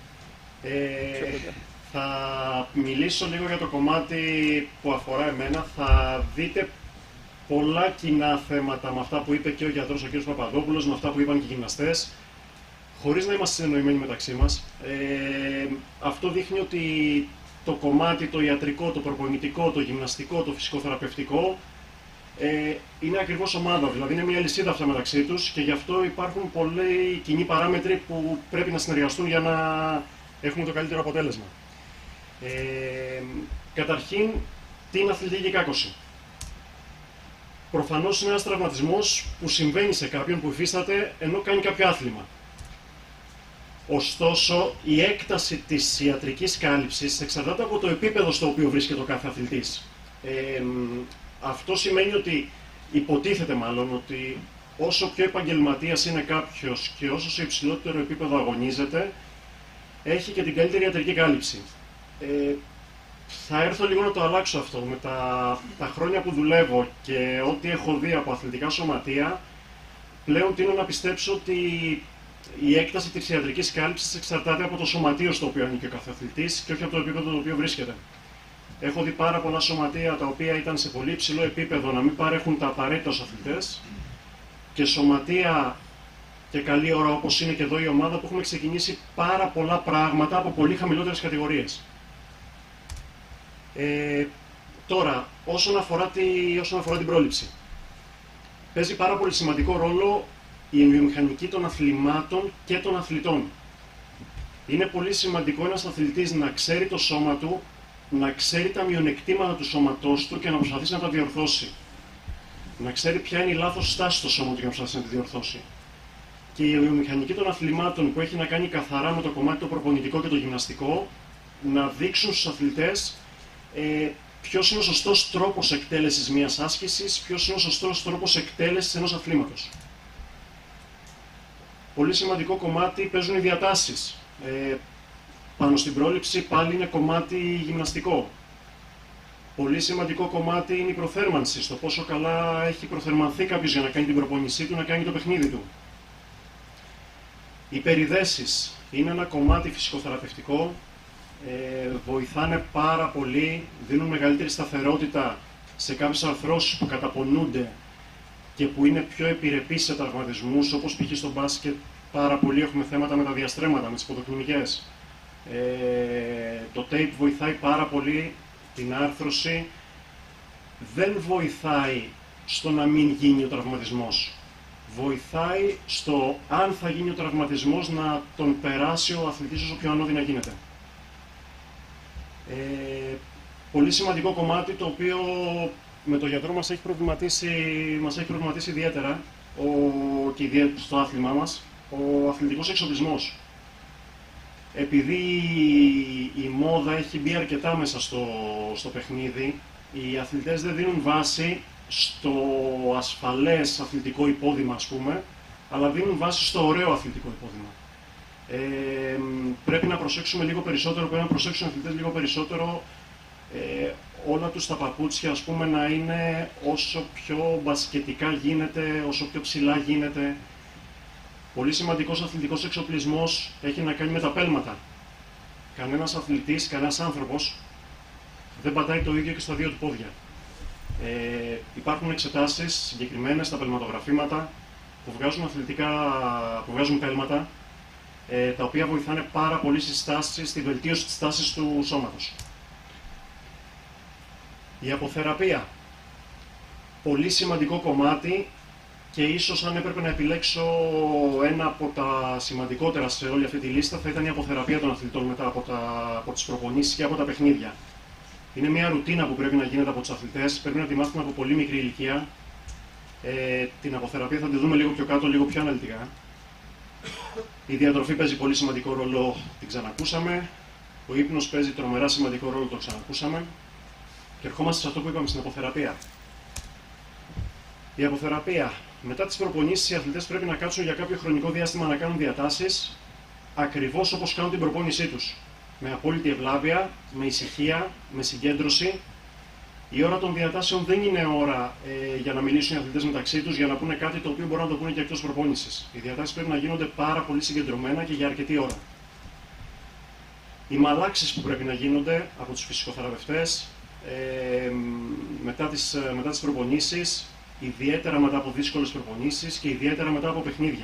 Θα μιλήσω λίγο για το κομμάτι που αφορά εμένα. Θα δείτε πολλά κοινά θέματα με αυτά που είπε και ο γιατρός ο κ. Παπαδόπουλος, με αυτά που είπαν και οι γυμναστές, χωρίς να είμαστε συνεννοημένοι μεταξύ μας. Αυτό δείχνει ότι το κομμάτι, το ιατρικό, το προπονητικό, το γυμναστικό, το φυσικοθεραπευτικό είναι ακριβώς ομάδα, δηλαδή είναι μια λυσίδα αυτά μεταξύ τους και γι' αυτό υπάρχουν πολλοί κοινοί παράμετροι που πρέπει να συνεργαστούν για να έχουμε το καλύτερο αποτέλεσμα. Καταρχήν, τι είναι αθλητική κάκωση? Προφανώς είναι ένας τραυματισμός που συμβαίνει σε κάποιον που υφίσταται ενώ κάνει κάποιο άθλημα. Ωστόσο, η έκταση της ιατρικής κάλυψης εξαρτάται από το επίπεδο στο οποίο βρίσκεται ο κάθε αθλητής. Αυτό σημαίνει ότι, υποτίθεται μάλλον, ότι όσο πιο επαγγελματίας είναι κάποιος και όσο σε υψηλότερο επίπεδο αγωνίζεται, έχει και την καλύτερη ιατρική κάλυψη. Θα έρθω λίγο να το αλλάξω αυτό. Με τα χρόνια που δουλεύω και ό,τι έχω δει από αθλητικά σωματεία, πλέον τείνω να πιστέψω ότι η έκταση της ιατρικής κάλυψης εξαρτάται από το σωματείο στο οποίο ανήκει ο κάθε αθλητής και όχι από το επίπεδο στο οποίο βρίσκεται. Έχω δει πάρα πολλά σωματεία τα οποία ήταν σε πολύ υψηλό επίπεδο να μην παρέχουν τα απαραίτητα στους αθλητές και σωματεία και καλή ώρα όπως είναι και εδώ η ομάδα που έχουμε ξεκινήσει πάρα πολλά πράγματα από πολύ χαμηλότερες κατηγορίες. Τώρα, όσον αφορά την πρόληψη, παίζει πάρα πολύ σημαντικό ρόλο η βιομηχανική των αθλημάτων και των αθλητών. Είναι πολύ σημαντικό ένας αθλητής να ξέρει το σώμα του, να ξέρει τα μειονεκτήματα του σώματός του και να προσπαθήσει να τα διορθώσει. Να ξέρει ποια είναι η λάθος στάση στο σώμα του και να προσπαθήσει να τη διορθώσει. Και η βιομηχανική των αθλημάτων που έχει να κάνει καθαρά με το κομμάτι το προπονητικό και το γυμναστικό, να δείξουν στους αθλητές ποιος είναι ο σωστός τρόπος εκτέλεσης μιας άσκησης, ποιος είναι ο σωστός τρόπος εκτέλεσης ενός αθλήματος. Πολύ σημαντικό κομμάτι παίζουν οι διατάσεις. Πάνω στην πρόληψη πάλι είναι κομμάτι γυμναστικό. Πολύ σημαντικό κομμάτι είναι η προθέρμανση, στο πόσο καλά έχει προθερμανθεί κάποιος για να κάνει την προπόνησή του, να κάνει το παιχνίδι του. Οι περιδέσεις είναι ένα κομμάτι φυσικοθεραπευτικό, βοηθάνε πάρα πολύ, δίνουν μεγαλύτερη σταθερότητα σε κάποιες αρθρώσεις που καταπονούνται και που είναι πιο επιρρεπείς σε τραυματισμούς, όπως π.χ. στο μπάσκετ πάρα πολύ έχουμε θέματα με τα διαστρέμματα, με τις ποδοκλινικές. Το tape βοηθάει πάρα πολύ την άρθρωση, δεν βοηθάει στο να μην γίνει ο τραυματισμός. Βοηθάει στο αν θα γίνει ο τραυματισμός να τον περάσει ο αθλητής όσο πιο ανώδυνα γίνεται. Πολύ σημαντικό κομμάτι το οποίο με τον γιατρό μας έχει προβληματίσει ιδιαίτερα και στο άθλημά μας, ο αθλητικός εξοπλισμός. Επειδή η μόδα έχει μπει αρκετά μέσα στο παιχνίδι, οι αθλητές δεν δίνουν βάση στο ασφαλές αθλητικό υπόδημα, ας πούμε, αλλά δίνουν βάση στο ωραίο αθλητικό υπόδημα. Πρέπει να προσέξουμε λίγο περισσότερο, πρέπει να προσέξουν οι αθλητές λίγο περισσότερο όλα τους τα παπούτσια, ας πούμε, να είναι όσο πιο μπασκετικά γίνεται, όσο πιο ψηλά γίνεται. Πολύ σημαντικός αθλητικός εξοπλισμός έχει να κάνει με τα πέλματα. Κανένας αθλητής, κανένας άνθρωπος δεν πατάει το ίδιο και στα δύο του πόδια. Υπάρχουν εξετάσεις συγκεκριμένες στα πελματογραφήματα που βγάζουν πέλματα, τα οποία βοηθάνε πάρα πολύ στη βελτίωση της τάσης του σώματος. Η αποθεραπεία. Πολύ σημαντικό κομμάτι και ίσως αν έπρεπε να επιλέξω ένα από τα σημαντικότερα σε όλη αυτή τη λίστα θα ήταν η αποθεραπεία των αθλητών μετά από τις προπονήσεις και από τα παιχνίδια. Είναι μια ρουτίνα που πρέπει να γίνεται από τους αθλητές, πρέπει να τη μάθουν από πολύ μικρή ηλικία. Την αποθεραπεία θα τη δούμε λίγο πιο κάτω, λίγο πιο αναλυτικά. Η διατροφή παίζει πολύ σημαντικό ρόλο, την ξανακούσαμε. Ο ύπνος παίζει τρομερά σημαντικό ρόλο, το ξανακούσαμε. Και ερχόμαστε σε αυτό που είπαμε στην αποθεραπεία. Η αποθεραπεία. Μετά τις προπονήσεις, οι αθλητές πρέπει να κάτσουν για κάποιο χρονικό διάστημα να κάνουν διατάσεις ακριβώς όπως κάνουν την προπόνησή τους. Με απόλυτη ευλάβεια, με ησυχία, με συγκέντρωση. Η ώρα των διατάσεων δεν είναι ώρα για να μιλήσουν οι αθλητές μεταξύ τους, για να πούνε κάτι το οποίο μπορούν να το πούνε και εκτός προπόνησης. Οι διατάσεις πρέπει να γίνονται πάρα πολύ συγκεντρωμένα και για αρκετή ώρα. Οι μαλάξεις που πρέπει να γίνονται από τους φυσικοθεραπευτές μετά τις προπονήσεις, ιδιαίτερα μετά από δύσκολες προπονήσεις και ιδιαίτερα μετά από παιχνίδια.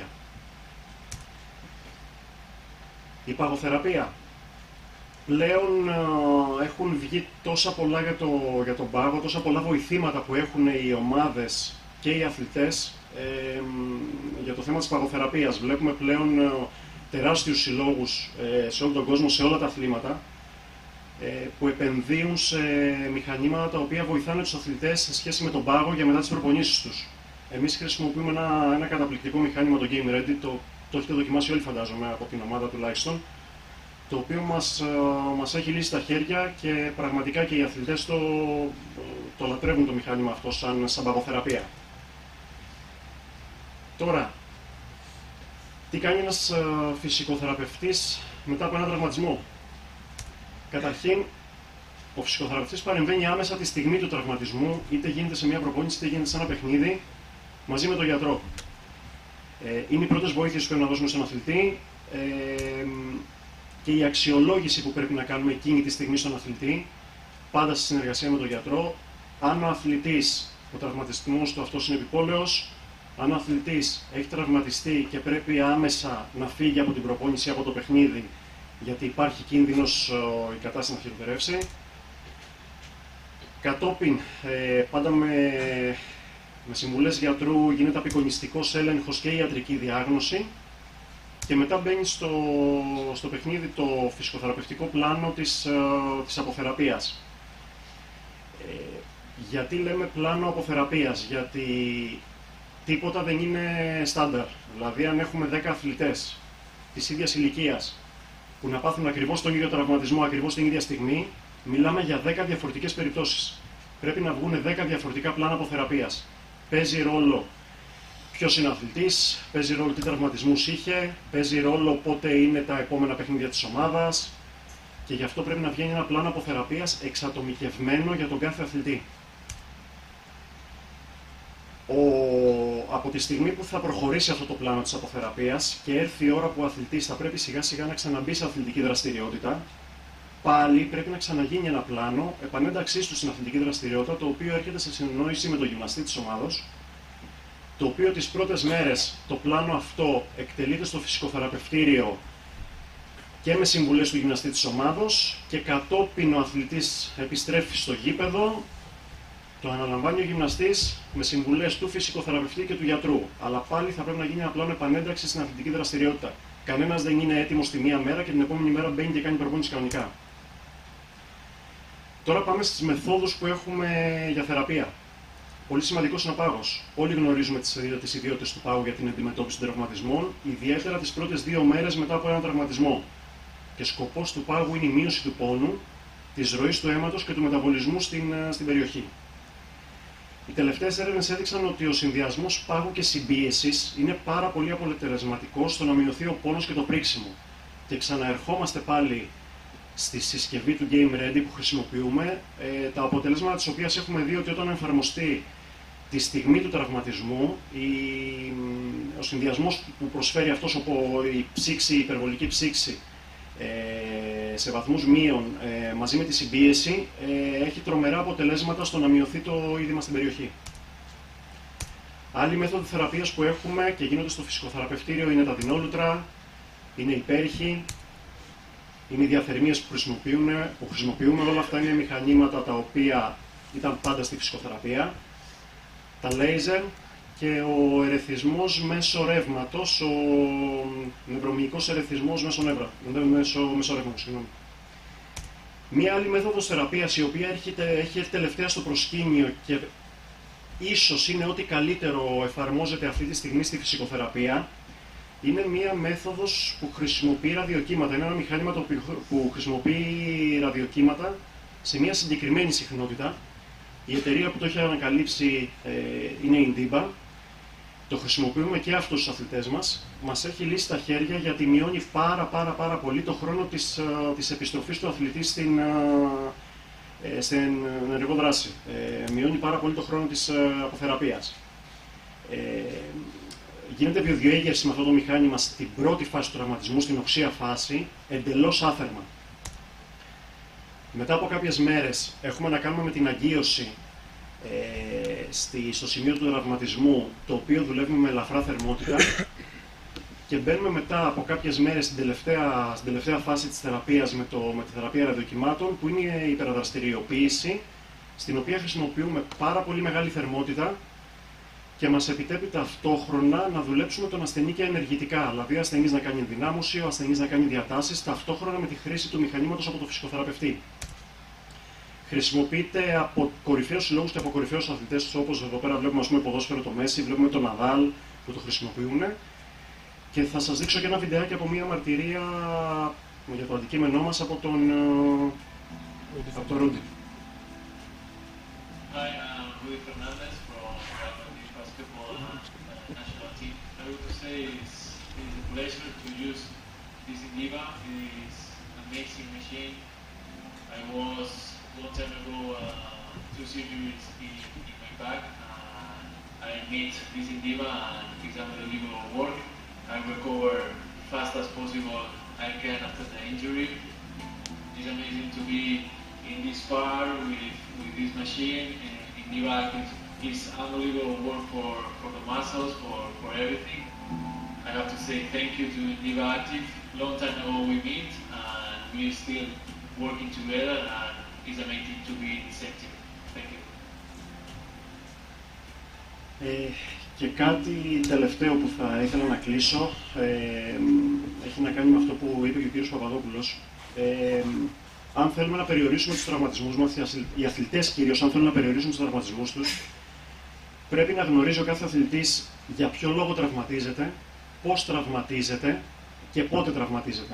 Η παγοθεραπεία. Πλέον έχουν βγει τόσα πολλά για τον πάγο, τόσα πολλά βοηθήματα που έχουν οι ομάδες και οι αθλητές για το θέμα της παγοθεραπείας. Βλέπουμε πλέον τεράστιους συλλόγους σε όλο τον κόσμο, σε όλα τα αθλήματα, που επενδύουν σε μηχανήματα τα οποία βοηθάνε τους αθλητές σε σχέση με τον πάγο για μετά τις προπονήσεις τους. Εμείς χρησιμοποιούμε ένα καταπληκτικό μηχάνημα, το Game Ready, το έχετε δοκιμάσει όλοι φαντάζομαι από την ομάδα τουλάχιστον, το οποίο μας έχει λύσει τα χέρια και πραγματικά και οι αθλητές το λατρεύουν το μηχάνημα αυτό σαν παγοθεραπεία. Τώρα, τι κάνει ένας φυσικοθεραπευτής μετά από έναν τραυματισμό? Καταρχήν, Ο φυσικοθεραπευτής παρεμβαίνει άμεσα τη στιγμή του τραυματισμού, είτε γίνεται σε μια προπόνηση, είτε γίνεται σε ένα παιχνίδι, μαζί με τον γιατρό. Είναι οι πρώτες βοήθειες που πρέπει να δώσουμε στον αθλητή και η αξιολόγηση που πρέπει να κάνουμε εκείνη τη στιγμή στον αθλητή, πάντα στη συνεργασία με τον γιατρό. Αν ο αθλητής, ο τραυματισμός του αυτός είναι επιπόλαιος, αν ο αθλητής έχει τραυματιστεί και πρέπει άμεσα να φύγει από την προπόνηση, από το παιχνίδι, γιατί υπάρχει κίνδυνος η κατάσταση να χειροτερεύσει. Κατόπιν, πάντα με συμβουλές γιατρού γίνεται απεικονιστικός έλεγχος και ιατρική διάγνωση και μετά μπαίνει στο παιχνίδι το φυσικοθεραπευτικό πλάνο της αποθεραπείας. Γιατί λέμε πλάνο αποθεραπείας? Γιατί τίποτα δεν είναι στάνταρ. Δηλαδή, αν έχουμε 10 αθλητές της ίδιας ηλικίας που να πάθουν ακριβώς τον ίδιο τραυματισμό, ακριβώς την ίδια στιγμή, μιλάμε για 10 διαφορετικές περιπτώσεις. Πρέπει να βγουν 10 διαφορετικά πλάνα αποθεραπείας. Παίζει ρόλο ποιος είναι ο αθλητής, παίζει ρόλο τι τραυματισμούς είχε, παίζει ρόλο πότε είναι τα επόμενα παιχνίδια της ομάδας και γι' αυτό πρέπει να βγαίνει ένα πλάνο αποθεραπείας εξατομικευμένο για τον κάθε αθλητή. Από τη στιγμή που θα προχωρήσει αυτό το πλάνο της αποθεραπείας και έρθει η ώρα που ο αθλητής θα πρέπει σιγά σιγά να ξαναμπεί σε αθλητική δραστηριότητα, πάλι πρέπει να ξαναγίνει ένα πλάνο επανένταξής του στην αθλητική δραστηριότητα, το οποίο έρχεται σε συνεννόηση με τον γυμναστή της ομάδος, το οποίο τις πρώτες μέρες το πλάνο αυτό εκτελείται στο φυσικοθεραπευτήριο και με συμβουλές του γυμναστή της ομάδος και κατόπιν ο αθλητής επιστρέφει στο γήπεδο. Το αναλαμβάνει ο γυμναστής με συμβουλές του φυσικοθεραπευτή και του γιατρού. Αλλά πάλι θα πρέπει να γίνει ένα πλάνο επανένταξη στην αθλητική δραστηριότητα. Κανένας δεν είναι έτοιμος τη μία μέρα και την επόμενη μέρα μπαίνει και κάνει προπόνηση κανονικά. Τώρα πάμε στις μεθόδους που έχουμε για θεραπεία. Πολύ σημαντικός είναι ο πάγος. Όλοι γνωρίζουμε τις ιδιότητες του πάγου για την αντιμετώπιση των τραυματισμών, ιδιαίτερα τις πρώτες 2 μέρες μετά από έναν τραυματισμό. Και σκοπός του πάγου είναι η μείωση του πόνου, της ροής του αίματος και του μεταβολισμού στην περιοχή. Οι τελευταίες έρευνες έδειξαν ότι ο συνδυασμός πάγου και συμπίεσης είναι πάρα πολύ αποτελεσματικός στο να μειωθεί ο πόνος και το πρίξιμο. Και ξαναερχόμαστε πάλι στη συσκευή του Game Ready που χρησιμοποιούμε, τα αποτελέσματα της οποίας έχουμε δει ότι όταν εφαρμοστεί τη στιγμή του τραυματισμού, ο συνδυασμός που προσφέρει αυτός η υπερβολική ψήξη σε βαθμούς μείων μαζί με τη συμπίεση έχει τρομερά αποτελέσματα στο να μειωθεί το είδημα στην περιοχή. Άλλη μέθοδο θεραπείας που έχουμε και γίνονται στο φυσικοθεραπευτήριο είναι τα δεινόλουτρα, είναι οι πέρχοι, είναι οι διαθερμίες που χρησιμοποιούμε. Όλα αυτά είναι μηχανήματα τα οποία ήταν πάντα στη φυσικοθεραπεία. Τα λέιζερ και ο ερεθισμός μέσω ρεύματος, ο νευρομυϊκός ερεθισμός μέσω ρεύματος. Μία άλλη μέθοδος θεραπείας η οποία έχει έρθει τελευταία στο προσκήνιο και ίσως είναι ό,τι καλύτερο εφαρμόζεται αυτή τη στιγμή στη φυσικοθεραπεία, είναι μία μέθοδος που χρησιμοποιεί ραδιοκύματα. Είναι ένα μηχάνημα που χρησιμοποιεί ραδιοκύματα σε μία συγκεκριμένη συχνότητα. Η εταιρεία που το έχει ανακαλύψει είναι η Indiba. Το χρησιμοποιούμε και αυτούς τους αθλητές μας. Μας έχει λύσει τα χέρια γιατί μειώνει πάρα πολύ το χρόνο της επιστροφής του αθλητή στην ενεργό δράση. Μειώνει πάρα πολύ το χρόνο της αποθεραπείας. Γίνεται βιοδιέγερση με αυτό το μηχάνημα στην πρώτη φάση του τραυματισμού, στην οξεία φάση, εντελώς άθερμα. Μετά από κάποιες μέρες έχουμε να κάνουμε με την αγγείωση στο σημείο του τραυματισμού, το οποίο δουλεύουμε με ελαφρά θερμότητα και μπαίνουμε μετά από κάποιες μέρες στην τελευταία φάση της θεραπείας με τη θεραπεία ραδιοκυμάτων, που είναι η υπεραδραστηριοποίηση, στην οποία χρησιμοποιούμε πάρα πολύ μεγάλη θερμότητα και μας επιτρέπει ταυτόχρονα να δουλέψουμε τον ασθενή και ενεργητικά. Δηλαδή, ο ασθενής να κάνει ενδυνάμωση, ο ασθενής να κάνει διατάσεις, ταυτόχρονα με τη χρήση του μηχανήματος από το φυσικοθεραπευτή. Χρησιμοποιείται από κορυφαίους συλλόγους και από κορυφαίους αθλητές, όπως εδώ πέρα βλέπουμε ποδόσφαιρο το Μέση, βλέπουμε τον Ναδάλ που το χρησιμοποιούν. Και θα σας δείξω και ένα βιντεάκι από μία μαρτυρία για το αντικείμενό μας από τον Ρούντι. Luis Fernandez from the basketball national team. I would say it's a pleasure to use this Indiba. It's an amazing machine. I was 2 surgeries in my back. I meet this Indiva and examine the level of work. I recover fast as possible I can after the injury. It's amazing to be in this bar with this machine. Indiva is unbelievable work for the muscles, for everything. I have to say thank you to Indiva Active. Long time ago we meet and we're still working together and it's amazing to be in this team. Thank you. Και κάτι τελευταίο που θα ήθελα να κλείσω έχει να κάνει με αυτό που είπε και ο κ. Παπαδόπουλος. Αν θέλουμε να περιορίσουμε τους τραυματισμούς μας, οι αθλητές κυρίως, αν θέλουν να περιορίσουν τους τραυματισμούς τους, πρέπει να γνωρίζει ο κάθε αθλητής για ποιο λόγο τραυματίζεται, πώς τραυματίζεται και πότε τραυματίζεται.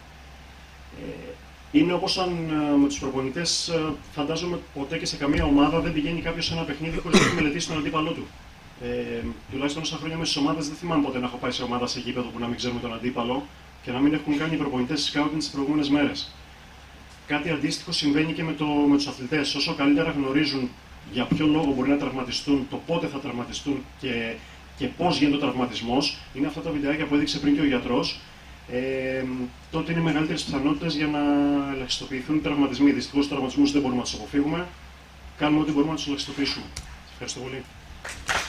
Είναι όπως αν με τους προπονητές, φαντάζομαι ποτέ και σε καμία ομάδα δεν πηγαίνει κάποιος σε ένα παιχνίδι χωρίς να έχει μελετήσει τον αντίπαλό του. Τουλάχιστον όσα χρόνια μέσα στις ομάδες δεν θυμάμαι ποτέ να έχω πάει σε ομάδα σε γήπεδο που να μην ξέρουμε τον αντίπαλο και να μην έχουν κάνει οι προπονητές scouting τις προηγούμενες μέρες. Κάτι αντίστοιχο συμβαίνει και με τους αθλητές. Όσο καλύτερα γνωρίζουν για ποιο λόγο μπορεί να τραυματιστούν, το πότε θα τραυματιστούν και πώς γίνεται ο τραυματισμός, είναι αυτά τα βιντεάκια που έδειξε πριν και ο γιατρός, τότε είναι μεγαλύτερες πιθανότητες για να ελαχιστοποιηθούν οι τραυματισμοί. Δυστυχώς τους τραυματισμούς δεν μπορούμε να τους αποφύγουμε. Κάνουμε ό,τι μπορούμε να τους ελαχιστοποιήσουμε. Σας ευχαριστώ πολύ.